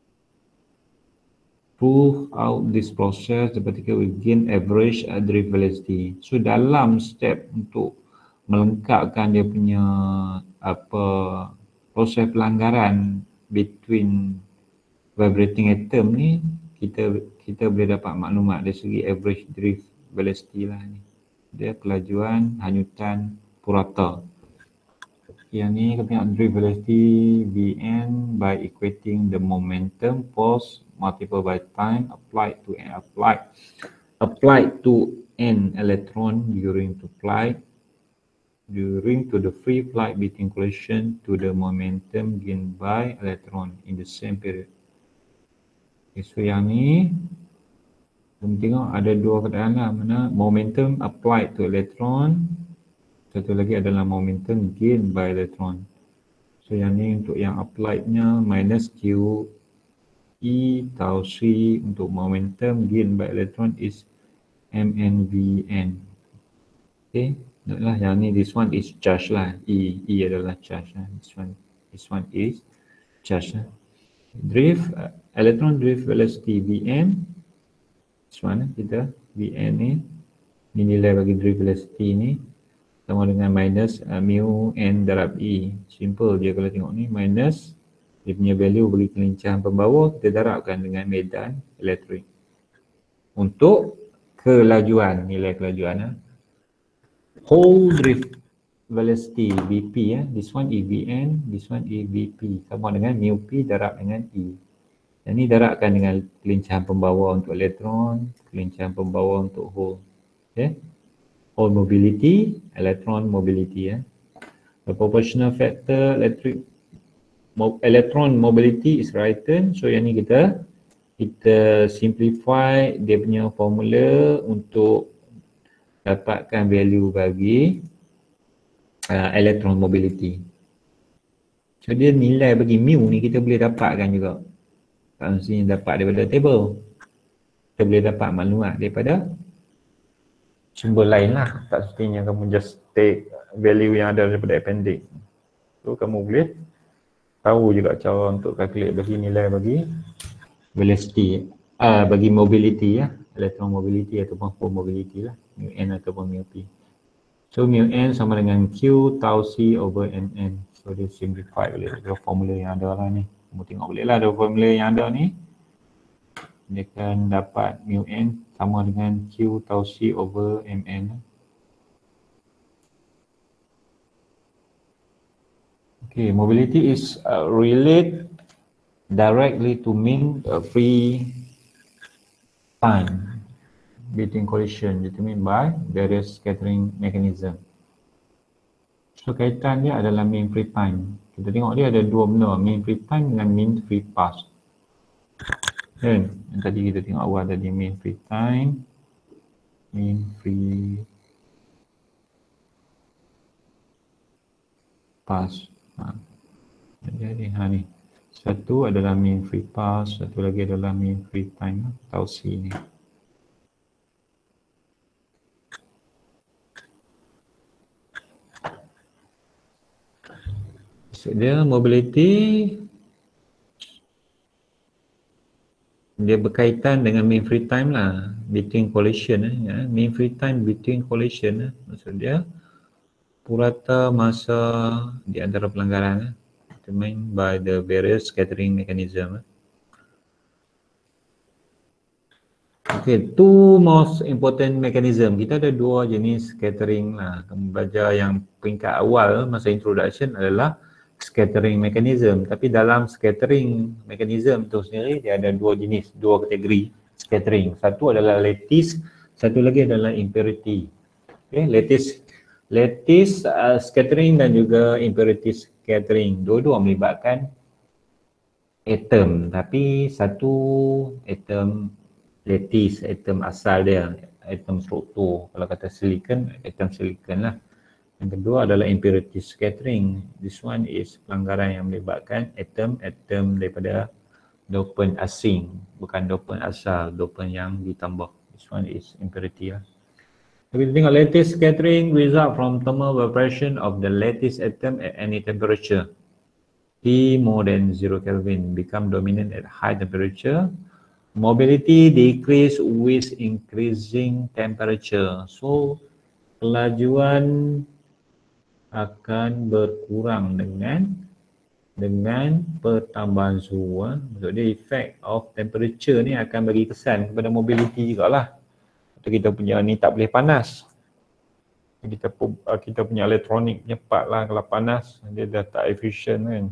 Throughout this process, the particle will gain average drift velocity. So dalam step untuk melengkapkan dia punya apa proses pelanggaran between vibrating atom ni, kita kita boleh dapat maklumat dari segi average drift velocity lah ni. Dia kelajuan hanyutan purata. Yang ni kita tengok drift velocity Vn by equating the momentum force multiplied by time applied to an applied applied to an electron during to flight during to the free flight between collision to the momentum gained by electron in the same period. Okay, so yang ni kita tengok ada dua keadaan lah, mana momentum applied to electron, satu lagi adalah momentum gained by electron. So yang ni untuk yang applied-nya minus Q E tau C, untuk momentum gained by electron is M N V N. Okay, lah yang ni, this one is charge lah, E, E adalah charge lah. This one, this one is charge lah. Drift, uh, electron drift velocity Vn, this one kita Vn ni, ni nilai bagi drift velocity ni sama dengan minus uh, mu n darab E. Simple je kalau tengok ni, minus dia punya value bagi kelincahan pembawa, kita darabkan dengan medan elektrik. Untuk kelajuan, nilai kelajuan, whole drift velocity V P ya. This one E V N, this one E V P. Sama dengan mu P darab dengan E. Dan ini darabkan dengan kelincahan pembawa untuk elektron, kelincahan pembawa untuk hole. Okay. Hole mobility, electron mobility ya. The proportional factor electric mo electron mobility is written. So yang ni kita kita simplify dia punya formula untuk dapatkan value bagi uh, electron mobility. So dia nilai bagi mu ni kita boleh dapatkan juga. Tak mesti dapat daripada table. Kita boleh dapat maklumat daripada sumber lain lah. Tak semestinya kamu just take value yang ada daripada appendix. So kamu boleh tahu juga cara untuk calculate bagi nilai bagi velocity, uh, bagi mobility ya, electron mobility ataupun hole mobility lah, mu n ataupun mu p. So mu n sama dengan q tau c over mn. So dia simplify oleh formula yang ada lah ni. Kamu tengok boleh lah ada formula yang ada ni. Dia akan dapat mu n sama dengan q tau c over mn. Okay, mobility is uh, related directly to mean uh, free time between collision determined by various scattering mechanism. So kaitan dia adalah mean free time. Kita tengok dia ada dua benda, mean free time dengan mean free path. Kan? Yang tadi kita tengok awal tadi mean free time, mean free path. Ha. Jadi ha ni. Satu adalah mean free path, satu lagi adalah mean free time, tau c ni. So dia mobility dia berkaitan dengan mean free time lah, between collision eh, ya. Mean free time between collision eh. Maksud dia purata masa di antara pelanggaran eh. Determined by the various scattering mechanism. Okay, two most important mechanism. Kita ada dua jenis scattering lah. Kamu belajar yang peringkat awal masa introduction adalah scattering mechanism. Tapi dalam scattering mechanism tu sendiri dia ada dua jenis, dua kategori scattering. Satu adalah lattice, satu lagi adalah impurity. Okay, lattice, lattice uh, scattering dan juga impurity scattering. Dua-dua melibatkan atom, tapi satu atom lattice, atom asal dia, atom struktur. Kalau kata silicon, atom silicon lah. Yang kedua adalah impurity scattering. This one is pelanggaran yang melibatkan atom-atom daripada dopen asing, bukan dopen asal, dopen yang ditambah. This one is impurity lah. Tapi kita tengok lattice scattering result from thermal vibration of the lattice atom at any temperature. T more than zero Kelvin become dominant at high temperature. Mobility decrease with increasing temperature. So kelajuan akan berkurang dengan dengan pertambahan suhu. Maksud dia effect of temperature ni akan bagi kesan kepada mobility jugalah. Atau kita punya ni tak boleh panas. Kita kita punya elektronik punya part lah, kalau panas dia dah tak efficient kan.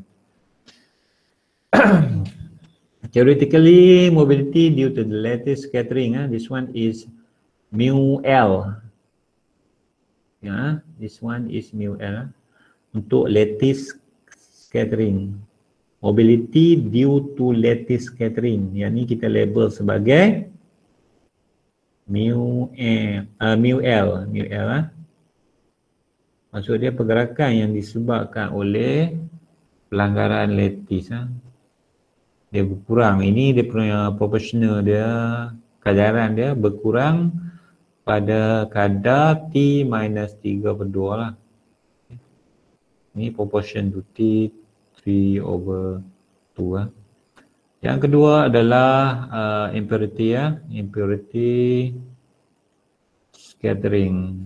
Theoretically, mobility due to the lattice scattering, uh, this one is mu L. Yeah, this one is mu L. Untuk lattice scattering. Mobility due to lattice scattering. Yang ni kita label sebagai mu L, uh, mu L, mu L. Uh. Maksud dia pergerakan yang disebabkan oleh pelanggaran lattice. Uh. Dia berkurang. Ini dia punya proportional dia, kadaran dia berkurang pada kadar T minus tiga per dua lah. Ini proportion to T three over two lah. Yang kedua adalah uh, impurity ya, impurity scattering.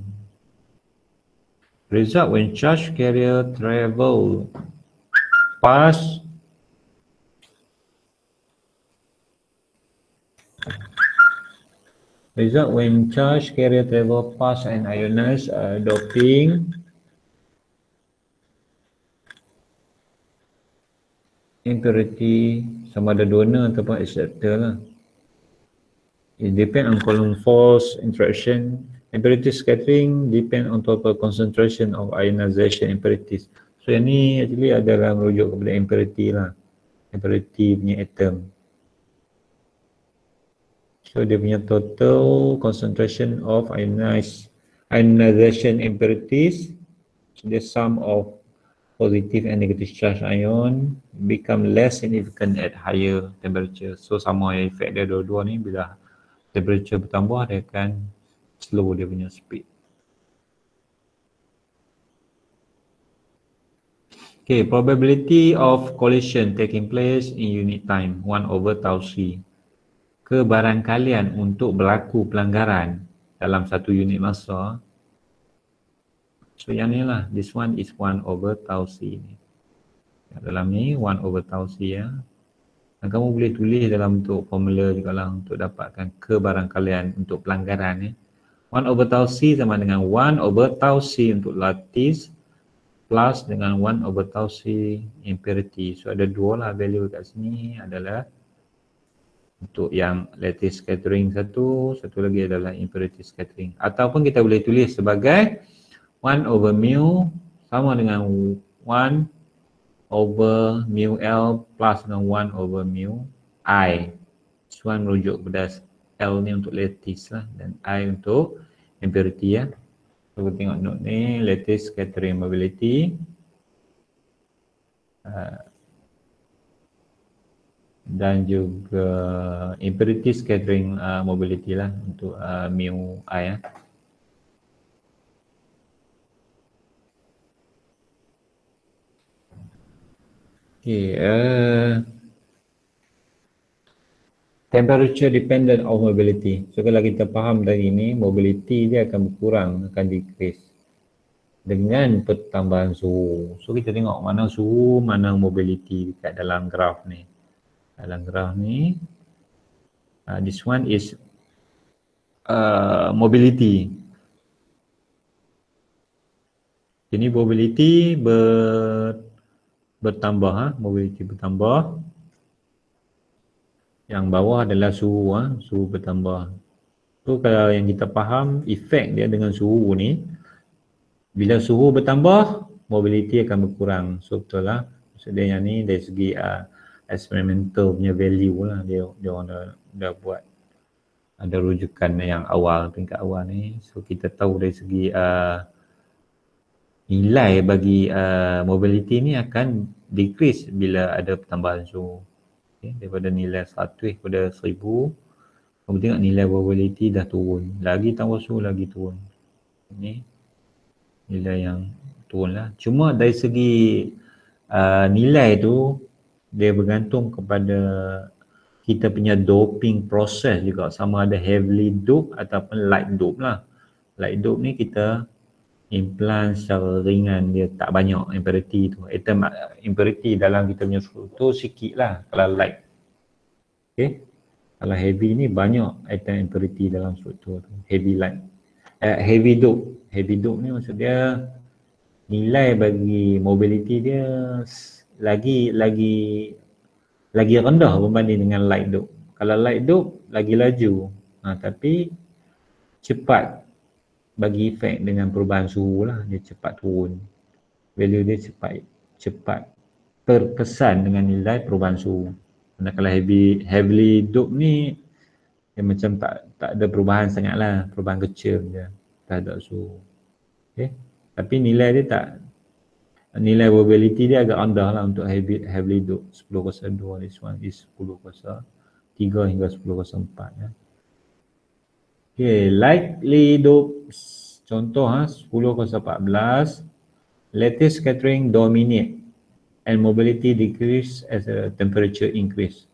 Result when charge carrier travel past Result when charge carrier travel past an ionized uh, doping impurity sama ada donor ataupun acceptor lah. It depend on column force interaction. Impurity scattering depend on total concentration of ionization impurities. So yang ni actually adalah merujuk kepada impurity lah. Impurity punya atom. So dia punya total concentration of ionized ionization impurities, so the sum of positive and negative charge ion become less significant at higher temperature. So sama efek dia dua-dua ni, bila temperature bertambah dia akan slow dia punya speed. Okay, probability of collision taking place in unit time one over tau c. Kebarangkalian untuk berlaku pelanggaran dalam satu unit masa. So yang ni lah, this one is one over tau c ni. Dalam ni one over tau c ya. Dan kamu boleh tulis dalam bentuk formula juga lah untuk dapatkan kebarangkalian untuk pelanggaran ni. one over tau c sama dengan one over tau c untuk lattice plus dengan one over tau c impurity. So ada dua lah value kat sini, adalah untuk yang lattice scattering satu, satu lagi adalah impurity scattering. Ataupun kita boleh tulis sebagai one over mu sama dengan one over mu L plus dengan one over mu I. So one merujuk kepada L ni untuk lattice lah, dan I untuk impurity ya. So kita tengok note ni, lattice scattering mobility. Uh, dan juga impurity scattering uh, mobility lah untuk uh, mu I ya. Okay, uh, temperature dependent of mobility. So kalau kita faham dari ini, mobility dia akan berkurang, akan decrease dengan pertambahan suhu. So kita tengok mana suhu, mana mobility dekat dalam graf ni. Dalam graf ni, uh, this one is uh, mobility. Jadi mobility ber, bertambah, ha? Mobility bertambah. Yang bawah adalah suhu, ha? Suhu bertambah. So kalau yang kita faham efek dia dengan suhu ni, bila suhu bertambah, mobility akan berkurang. So betul lah. Maksudnya yang ni dari segi uh, experimental punya value lah, dia dia orang dah, dah buat ada rujukan yang awal, tingkat awal ni. So kita tahu dari segi uh, nilai bagi uh, mobility ni akan decrease bila ada pertambahan suhu. Okay, daripada nilai seratus kepada seribu, kamu tengok nilai mobility dah turun. Lagi tambah suhu lagi turun. Ini nilai yang turun lah. Cuma dari segi uh, nilai tu, dia bergantung kepada kita punya doping proses juga, sama ada heavily dope ataupun light dope lah. Light dope ni kita implant secara ringan, dia tak banyak impurity tu. Atom impurity dalam kita punya struktur sikit lah kalau light. Okay. Kalau heavy ni banyak atom impurity dalam struktur tu. Heavy light. Uh, heavy dope. Heavy dope ni maksud dia nilai bagi mobility dia lagi lagi lagi rendah berbanding dengan light dope. Kalau light dope lagi laju, ha, tapi cepat bagi efek dengan perubahan suhu lah, dia cepat turun. Value dia cepat cepat terkesan dengan nilai perubahan suhu. Karena kalau heavy heavily dope ni dia macam tak tak ada perubahan sangat lah, perubahan kecil je terhadap suhu. Okay. Tapi nilai dia tak, nilai mobility dia agak rendah lah untuk heavy, heavily dope. Sepuluh kosong dua, this one is sepuluh kosong tiga hingga sepuluh kosong empat ya. Okay, lightly dope, contoh ha, sepuluh kosong empat belas, lattice scattering dominate and mobility decrease as a temperature increase.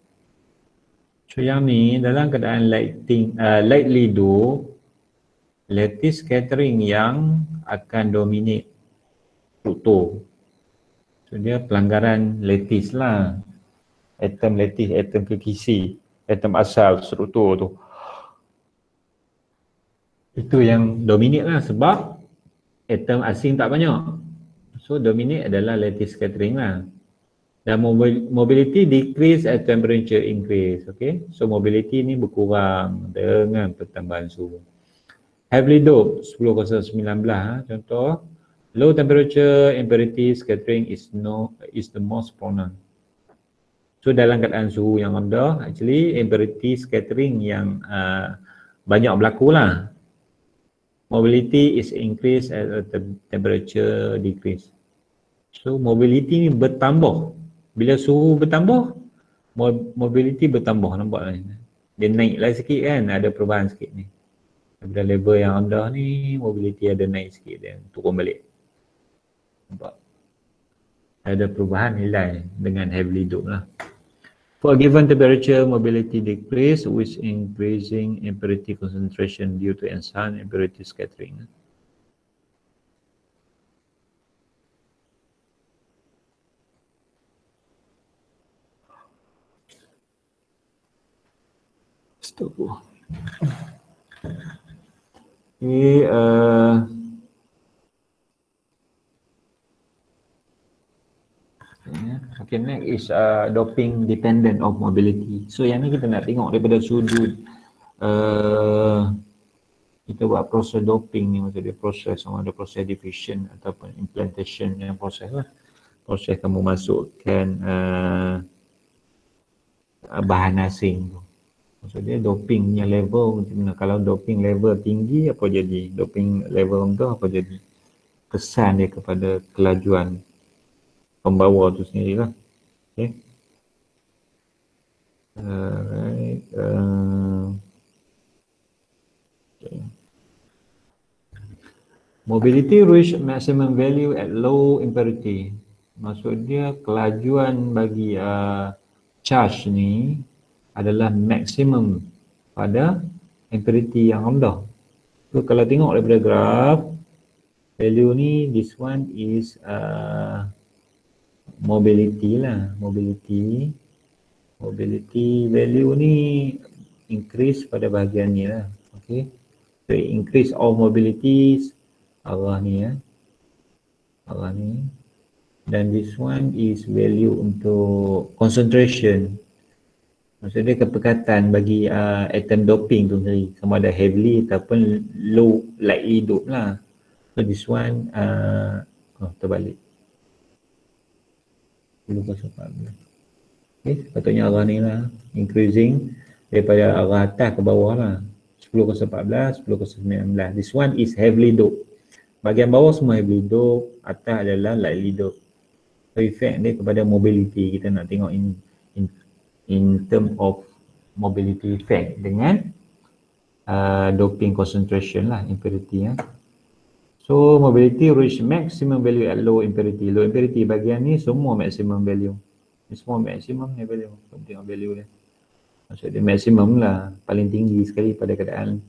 So yang ni dalam keadaan lighting, uh, lightly dope, lattice scattering yang akan dominate struktur. So dia pelanggaran lattice lah. Atom lattice, atom kekisi, atom asal struktur tu. Itu yang dominate lah sebab atom asing tak banyak. So dominate adalah lattice scattering lah. Dan mobility decrease as temperature increase. Okay, so mobility ni berkurang dengan pertambahan suhu. Heavily doped sepuluh kosong sembilan belas, contoh low temperature impurity scattering is no is the most prominent. So dalam keadaan suhu yang rendah, actually impurity scattering yang uh, banyak berlaku lah. Mobility is increased as a temperature decrease. So mobility ni bertambah. Bila suhu bertambah, mobility bertambah, nampak lah. Dia naiklah sikit kan, ada perubahan sikit ni. Daripada level yang rendah ni, mobility ada naik sikit dan turun balik. Nampak? Ada perubahan nilai dengan heavily doped lah. For a given temperature, mobility decrease with increasing impurity concentration due to enhanced impurity scattering. Stop. Okay, uh, okay, next is uh, doping dependent of mobility. So yang ni kita nak tengok daripada sudut uh, kita buat proses doping ni, maksudnya proses sama ada proses diffusion ataupun implantation yang proses lah. Proses kamu masukkan uh, bahan asing tu. Maksudnya doping punya level macam mana? Kalau doping level tinggi apa jadi? Doping level rendah apa jadi? Kesan dia kepada kelajuan pembawa tu sendiri lah. Okay. Alright. Uh, okay. Mobility reach maximum value at low impurity. Maksud dia kelajuan bagi uh, charge ni adalah maksimum pada impurity yang rendah. So kalau tengok daripada graf, value ni, this one is uh, mobility lah, mobility. Mobility value ni increase pada bahagian ni lah. Okay. So increase of mobilities arah ni ya. Arah ni. Dan this one is value untuk concentration. Maksudnya kepekatan bagi uh, atom doping tu sendiri, sama ada heavily ataupun low lightly dope lah. So this one uh, oh, terbalik. sepuluh kosong empat belas. Okay, sepatutnya arah ni lah, increasing daripada arah atas ke bawah lah. sepuluh kosong empat belas, sepuluh kosong sembilan belas. This one is heavily dope. Bahagian bawah semua heavily dope, atas adalah lightly dope. So effect dia kepada mobility, kita nak tengok ini. In, in term of mobility effect dengan uh, doping concentration lah, impurity ya. So mobility reach maximum value at low impurity. Low impurity bahagian ni semua maximum value. Ni semua maximum ni value. Kita tengok value dia. Maksud dia maximum lah, paling tinggi sekali pada keadaan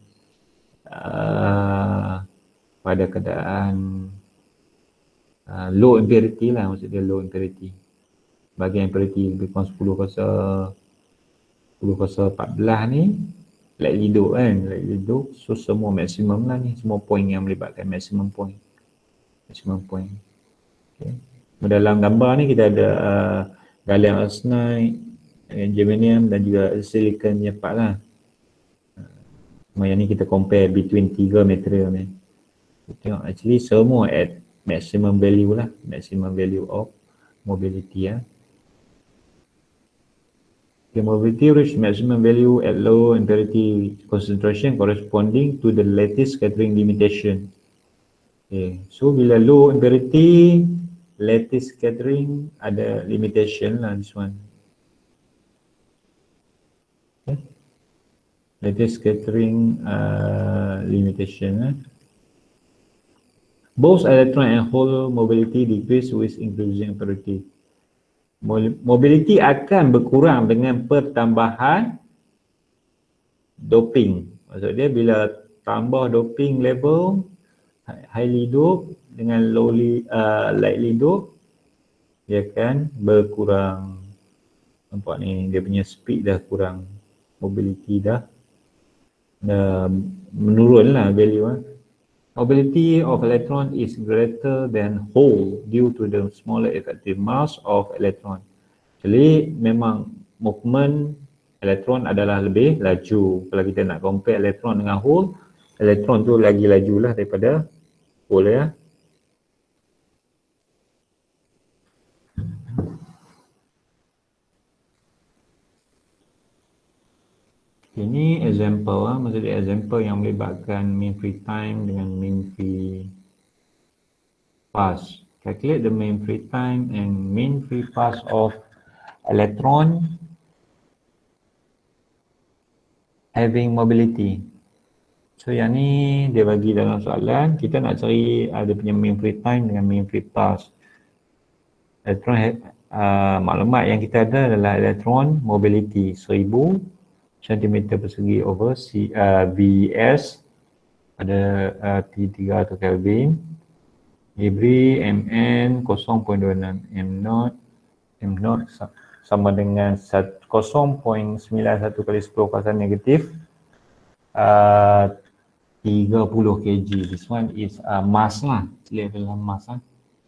uh, pada keadaan uh, low impurity lah, maksud dia low impurity. Bahagian impurity lebih kurang sepuluh kosong empat belas ni lightly dope kan, lightly dope. So semua maksimum lah ni, semua point yang melibatkan maksimum point. Maksimum point. Okay. Dalam gambar ni kita ada uh, gallium arsenide, germanium dan juga silicon nyepat lah. Uh, yang ni kita compare between tiga material ni. Kita tengok actually semua at maximum value lah, maximum value of mobility ya. The mobility reach maximum value at low impurity concentration corresponding to the lattice scattering limitation. Okay. So bila low impurity, lattice scattering ada limitation lah this one. Okay. Lattice scattering uh, limitation. Eh. Both electron and hole mobility decrease with increasing impurity. Mobility akan berkurang dengan pertambahan doping. Maksud dia bila tambah doping level, highly dope dengan lowly uh, lightly dope, dia akan berkurang. Nampak ni dia punya speed dah kurang, mobility dah, dah menurun lah value lah. Mobility of electron is greater than hole due to the smaller effective mass of electron. Jadi memang movement elektron adalah lebih laju. Kalau kita nak compare elektron dengan hole, elektron tu lagi lajulah daripada hole ya. Ini example lah, maksudnya example yang melibatkan mean free time dengan mean free pass. Calculate the mean free time and mean free pass of electron having mobility. So yang ni dia bagi dalam soalan, kita nak cari ada punya mean free time dengan mean free pass. Elektron uh, maklumat yang kita ada adalah elektron mobility seribu sentimeter persegi over C, uh, V S ada uh, T tiga atau Kelvin, diberi Mn kosong perpuluhan dua enam M naught, M naught sama dengan kosong perpuluhan sembilan satu kali sepuluh kuasa negatif uh, tiga puluh kilogram. This one is uh, mass lah, lihat dalam mass lah.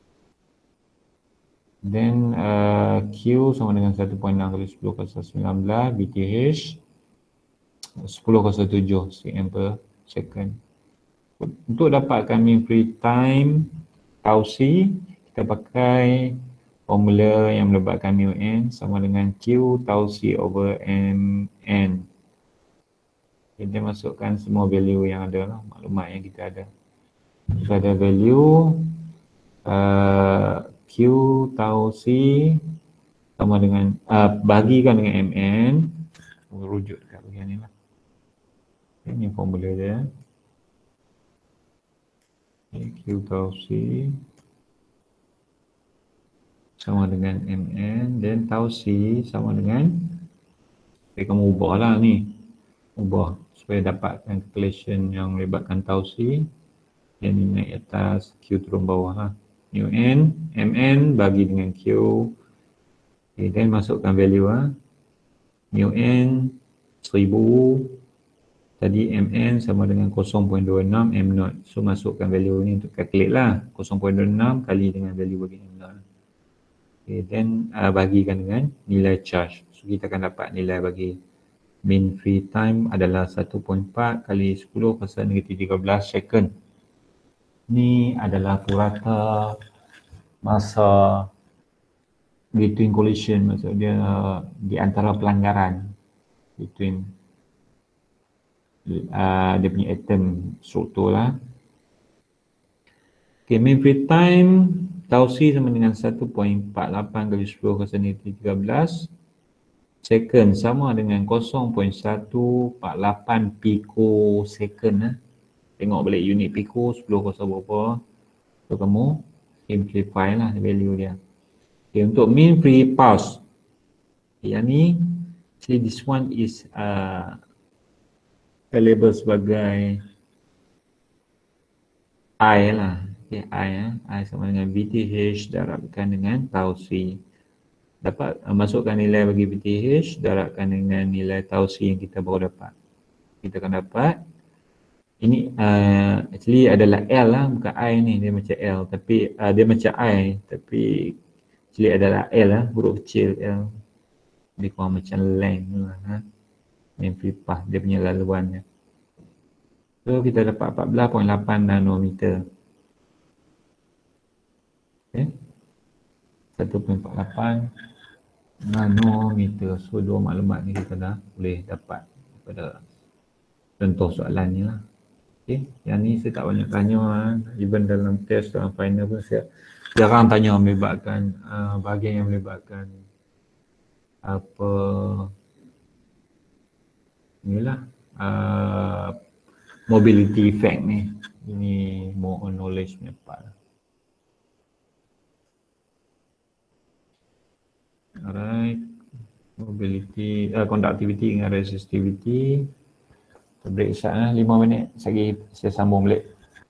Then uh, Q sama dengan satu perpuluhan enam kali sepuluh kuasa sembilan belas B T H sepuluh kuasa tujuh cm per second. Untuk dapatkan mean free time tau C, kita pakai formula yang melibatkan mu n sama dengan Q tau C over Mn. Kita masukkan semua value yang ada lah, maklumat yang kita ada. Kita ada value uh, Q tau C sama dengan uh, bagikan dengan Mn, rujuk dekat bagian ni lah. Ini formula dia. Okay, Q tau C sama dengan Mn, dan tau C sama dengan, okay, kamu ubah lah ni, ubah supaya dapatkan calculation yang melibatkan tau C, dan ni naik atas, Q turun bawah lah. Mu n, Mn bagi dengan Q, okay, dan masukkan value lah. Mu n seribu, tadi Mn sama dengan kosong perpuluhan dua enam M naught. So masukkan value ni untuk calculate lah. kosong perpuluhan dua enam kali dengan value bagi M naught. Okay, then uh, bagikan dengan nilai charge. So kita akan dapat nilai bagi mean free time adalah satu perpuluhan empat kali sepuluh kuasa negatif tiga belas second. Ni adalah purata masa between collision, maksudnya di antara pelanggaran between Uh, dia punya atom struktur lah. Okay, mean free time tau C sama dengan satu perpuluhan empat lapan kali sepuluh kuasa negatif tiga belas second, sama dengan kosong perpuluhan satu empat lapan picosecond lah. Tengok balik unit pico sepuluh kuasa berapa, so kamu simplify lah value dia. Okay, untuk mean free pass, yang ni actually this one is uh, label sebagai I lah. Okay, I ya. I sama dengan V T H darabkan dengan tau C. Dapat uh, masukkan nilai bagi V T H darabkan dengan nilai tau C yang kita baru dapat. Kita akan dapat ini uh, actually adalah L lah, bukan I ni, dia macam L tapi uh, dia macam I tapi actually adalah L lah, huruf kecil L. Dia kurang macam length lah, ha? Mean free path dia punya laluannya. So kita dapat empat belas perpuluhan lapan nanometer. Okay. satu perpuluhan empat lapan nanometer. So dua maklumat ni kita dah boleh dapat pada contoh soalan ni lah. Okay. Yang ni saya tak banyak tanya, even dalam test, dalam final pun saya jarang tanya melibatkan uh, bahagian yang melibatkan apa inilah uh, mobility effect ni. Ini more on knowledge punya part. Alright, mobility, uh, conductivity dengan resistivity. Kita break sekejap lah, lima minit. Lagi saya sambung balik.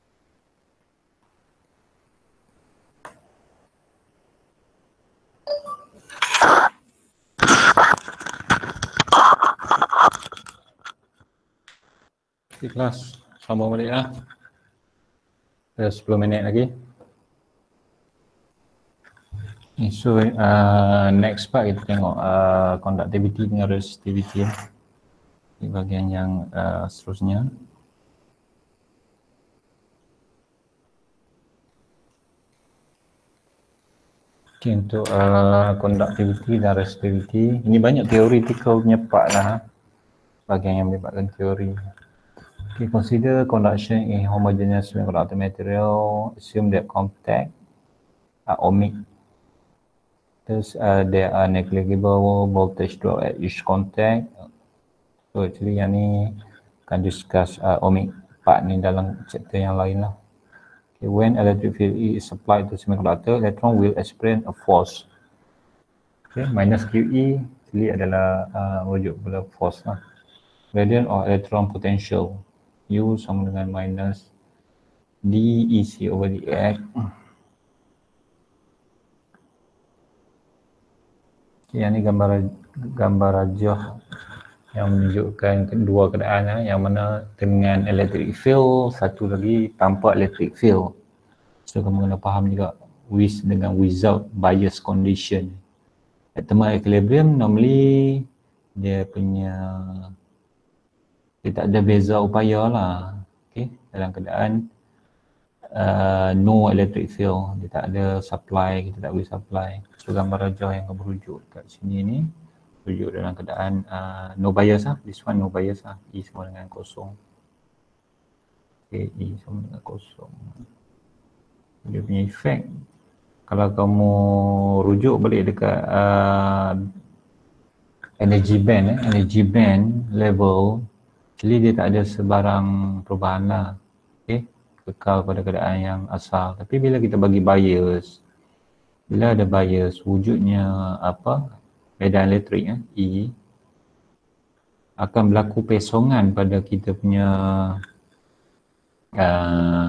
Okay, kelas, sambung balik lah. Ada sepuluh minit lagi. Okay, so uh, next part kita tengok uh, conductivity dengan resistivity. Di bahagian yang uh, seterusnya. Okay, untuk uh, conductivity dan resistivity, ini banyak theoretical punya part lah. Bahagian yang melibatkan teori. Okay, consider conduction in homogeneous semiconductor material. Assume that contact are ohmic. Thus, uh, there are negligible voltage drop at each contact. So actually yang ni akan discuss uh, ohmic part ni dalam chapter yang lain lah. Okay, when electric field E is applied to semiconductor, electron will experience a force. Okay, minus Q E actually adalah uh, rujuk kepada force lah. Gradient of electron potential U sama dengan minus D E C over D X. Okay, yang ni gambar gambar rajah yang menunjukkan kedua keadaan lah, yang mana dengan electric field, satu lagi tanpa electric field. So kamu kena faham juga with dengan without bias condition. At thermal equilibrium normally dia punya dia tak ada beza upaya lah. Okay, dalam keadaan uh, no electric field, dia tak ada supply, kita tak boleh supply. So gambar rajah yang kamu rujuk kat sini ni rujuk dalam keadaan uh, no bias lah. This one no bias lah. E sama dengan kosong. Okay, E sama dengan kosong. Dia punya efek, kalau kamu rujuk balik dekat uh, energy band, eh, energy band level, actually dia tak ada sebarang perubahan lah. Okay, kekal pada keadaan yang asal. Tapi bila kita bagi bias, bila ada bias, wujudnya apa? Medan elektrik eh, E akan berlaku pesongan pada kita punya uh,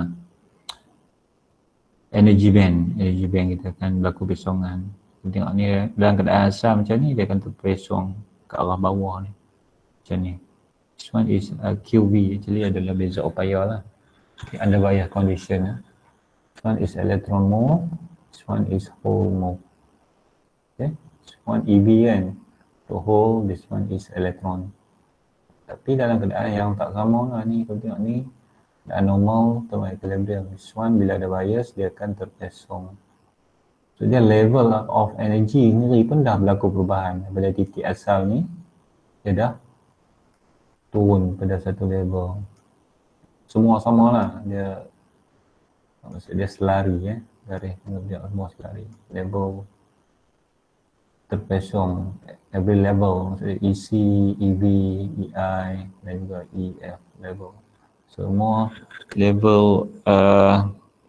energy band. Energy band kita akan berlaku pesongan. Kita tengok ni dalam keadaan asal macam ni, dia akan terpesong ke arah bawah ni. Macam ni. This one is uh, Q V, actually adalah beza upaya lah. Okay, under bias condition. Eh. This one is electron move. This one is hole move. Okay. This one E V kan. To hole, this one is electron. Tapi dalam keadaan yang tak sama lah ni, kalau tengok ni keadaan normal, thermal equilibrium. This one bila ada bias, dia akan terpesong. So dia level of energy sendiri pun dah berlaku perubahan. Pada titik asal ni, dia dah turun pada satu level. Semua sama lah, dia maksud dia selari ya, garis dia semua selari. Level terpesong, every level, maksudnya E C, E V, E I dan juga E F level. Semua level uh,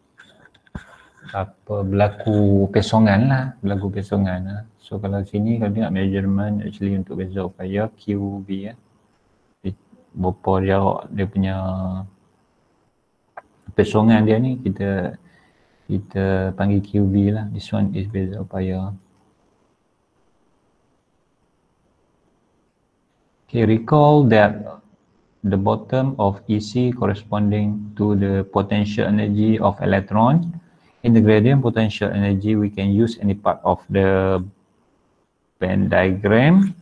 apa berlaku pesongan lah, berlaku pesongan lah. So kalau sini kalau tengok measurement actually untuk beza upaya Q V ya. Berapa jauh dia punya pesongan dia ni, kita kita panggil Q V lah. This one is beza upaya. Okay, recall that the bottom of E C corresponding to the potential energy of electron. In the gradient potential energy, we can use any part of the Venn diagram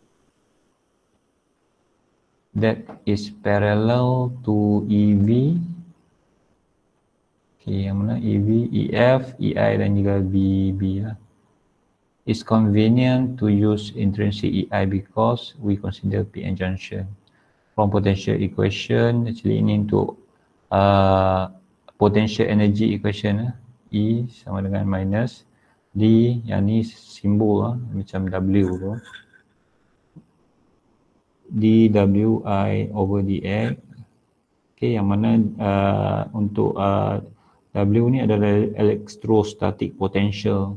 that is parallel to E V. Okay, yang mana E V, E F, E I dan juga B B lah. It's convenient to use intrinsic E I because we consider P N junction. From potential equation, actually ini untuk uh, potential energy equation. E sama dengan minus D, yang ni simbol lah, macam W tu. D W I over D X. Okay, yang mana uh, untuk uh, W ni adalah electrostatic potential.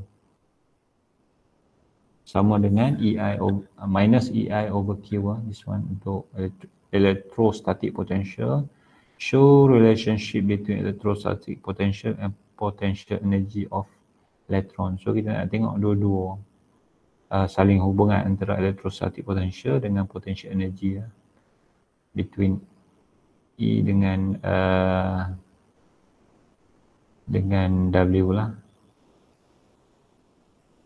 Sama dengan E I over, uh, minus E I over Q lah. This one untuk electrostatic potential. Show relationship between electrostatic potential and potential energy of electron. So kita nak tengok dua-dua uh, saling hubungan antara electrostatic potential dengan potential energy lah. Between E dengan uh, dengan W lah.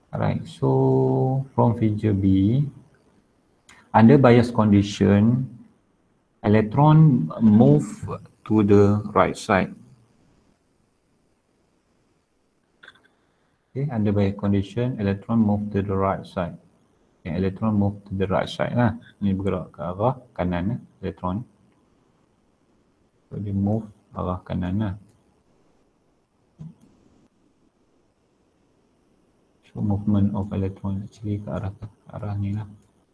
Alright, so from figure B, under bias condition, electron move to the right side. Okay, under bias condition, electron move to the right side. Okay, electron move to the right side lah. Ini bergerak ke arah kanan lah, elektron. So dia move arah kanan lah. So movement of electron actually ke arah ke arah ni lah.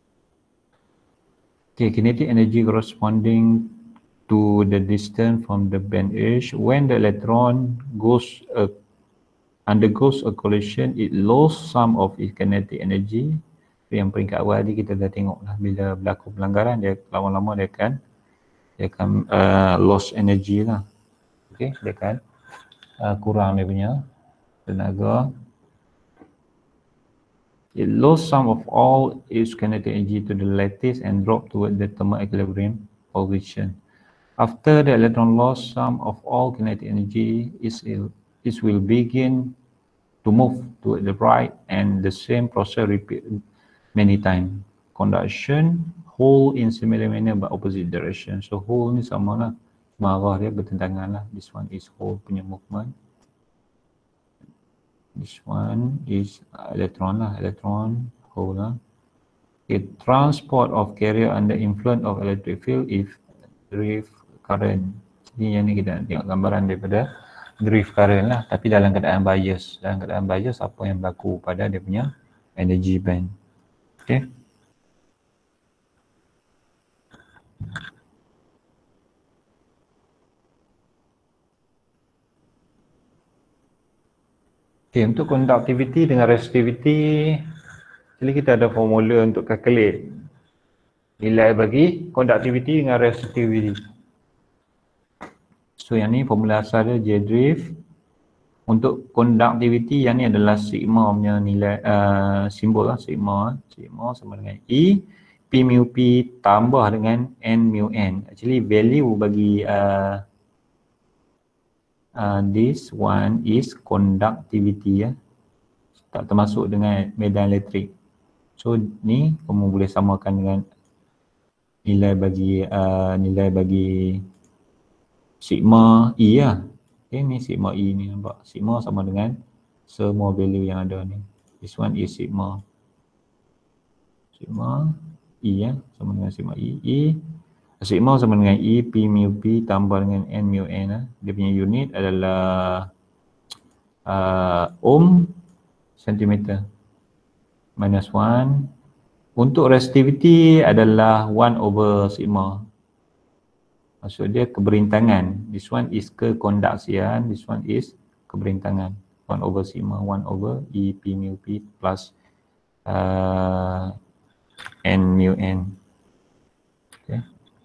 Okay, kinetic energy corresponding to the distance from the band edge. When the electron goes uh, undergoes a collision, it loses some of its kinetic energy. Yang peringkat awal tadi kita dah tengok lah, bila berlaku pelanggaran dia lama-lama dia akan dia akan uh, loss energy lah. Okay, dia akan uh, kurang dia punya tenaga. It lost some of all its kinetic energy to the lattice and dropped toward the thermal equilibrium position. After the electron lost some of all kinetic energy, it will begin to move to the right, and the same process repeat many times. Conduction, hole in similar manner but opposite direction. So hole ni sama lah, marah dia bertentangan lah. This one is hole punya movement. This one is electron lah, electron hole lah. Okay, transport of carrier under influence of electric field if drift current. Ini yang ni kita tengok gambaran daripada drift current lah, tapi dalam keadaan bias. Dalam keadaan bias, apa yang berlaku pada dia punya energy band. Okay. Okay, untuk conductivity dengan resistivity, jadi kita ada formula untuk calculate nilai bagi conductivity dengan resistivity. So yang ni formula asal dia J drift. Untuk conductivity yang ni adalah sigma punya nilai uh, simbol lah, sigma. Sigma sama dengan E, P mu P tambah dengan N mu N. Actually value bagi uh, uh, this one is conductivity ya. Tak termasuk dengan medan elektrik. So ni kamu boleh samakan dengan nilai bagi uh, nilai bagi sigma E lah. Okay, ni sigma E ni nampak. Sigma sama dengan semua value yang ada ni. This one is sigma. Sigma E ya, sama dengan sigma E. E sigma sama dengan E P mu P tambah dengan N mu N lah. Dia punya unit adalah uh, ohm sentimeter. Minus one. Untuk resistivity adalah one over sigma. Maksud dia keberintangan. This one is kekondaksian, this one is keberintangan. one over sigma, one over E P mu P plus uh, N mu N. Okay.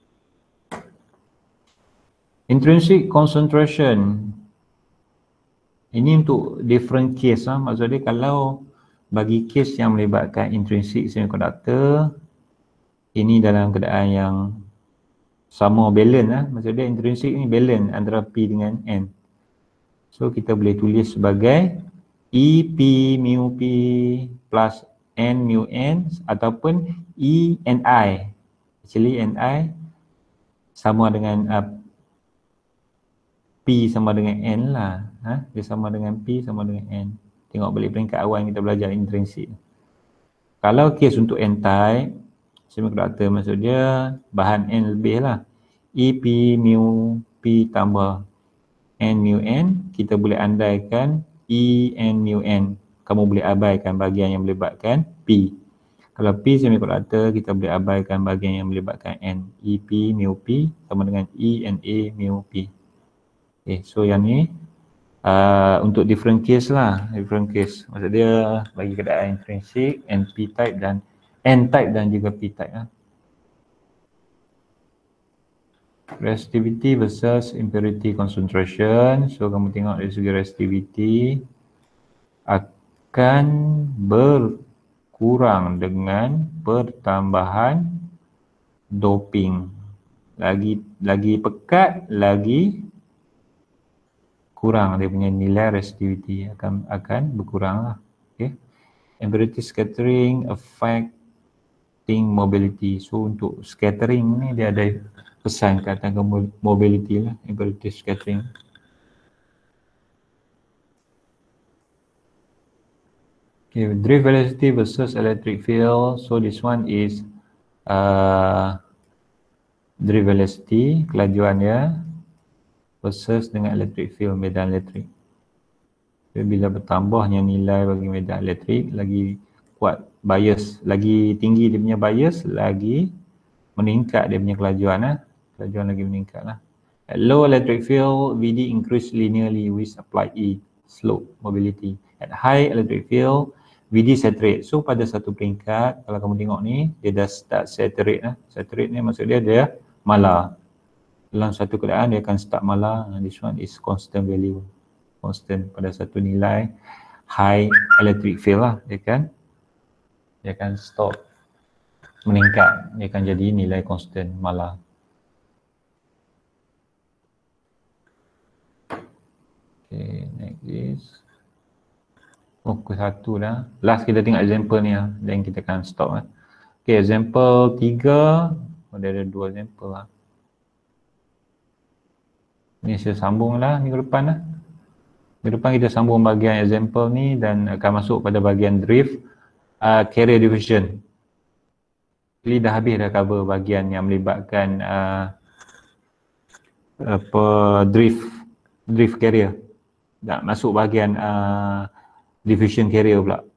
Intrinsic concentration. Ini untuk different case lah. Maksud dia kalau bagi case yang melibatkan intrinsic semiconductor, ini dalam keadaan yang sama balance lah. Maksud dia intrinsic ni balance antara P dengan N. So kita boleh tulis sebagai E P mu P plus N mu N ataupun E N I. Actually N I sama dengan uh, P sama dengan N lah. Ha? Dia sama dengan P sama dengan N. Tengok balik peringkat awal yang kita belajar intrinsik. Kalau case untuk N-type semiconductor, maksud dia bahan N lebih lah. E P mu P tambah N mu N, kita boleh andaikan E N mu N. Kamu boleh abaikan bahagian yang melibatkan P. Kalau P semiconductor, kita boleh abaikan bahagian yang melibatkan N. E P mu P sama dengan E N A mu P. Okay, so yang ni uh, untuk different case lah, different case. Maksud dia bagi keadaan intrinsic, N P-type dan N-type dan juga P-type lah. Resistivity versus impurity concentration. So kamu tengok dari segi resistivity akan berkurang dengan pertambahan doping. Lagi lagi pekat, lagi kurang dia punya nilai resistivity akan akan berkurang lah. Okay. Empirical scattering affecting mobility. So untuk scattering ni dia ada pesan kat atas mobility lah, empirical scattering. Okay, drift velocity versus electric field. So this one is uh, drift velocity, kelajuan dia, versus dengan electric field, medan elektrik. So, bila bertambahnya nilai bagi medan elektrik, lagi kuat bias, lagi tinggi dia punya bias, lagi meningkat dia punya kelajuan lah. Kelajuan lagi meningkat lah. At low electric field, V D increase linearly with applied E, slope mobility. At high electric field, V D saturate. So pada satu peringkat, kalau kamu tengok ni, dia dah start saturate lah. Saturate ni maksud dia dia malar. Dalam satu keadaan dia akan start malar. This one is constant value. Constant pada satu nilai high electric field lah. Dia kan dia akan stop meningkat. Dia akan jadi nilai constant malar. Okay, next is oh, ke satu dah. Last kita tengok example ni lah. Then kita akan stop lah. Okay, example tiga. Oh, dia ada dua example lah. Ni saya sambung lah minggu depan lah. Minggu depan kita sambung bahagian example ni dan akan masuk pada bahagian drift uh, carrier diffusion. Jadi dah habis dah cover bahagian yang melibatkan uh, apa drift drift carrier. Dah masuk bahagian uh, diffusion carrier pula.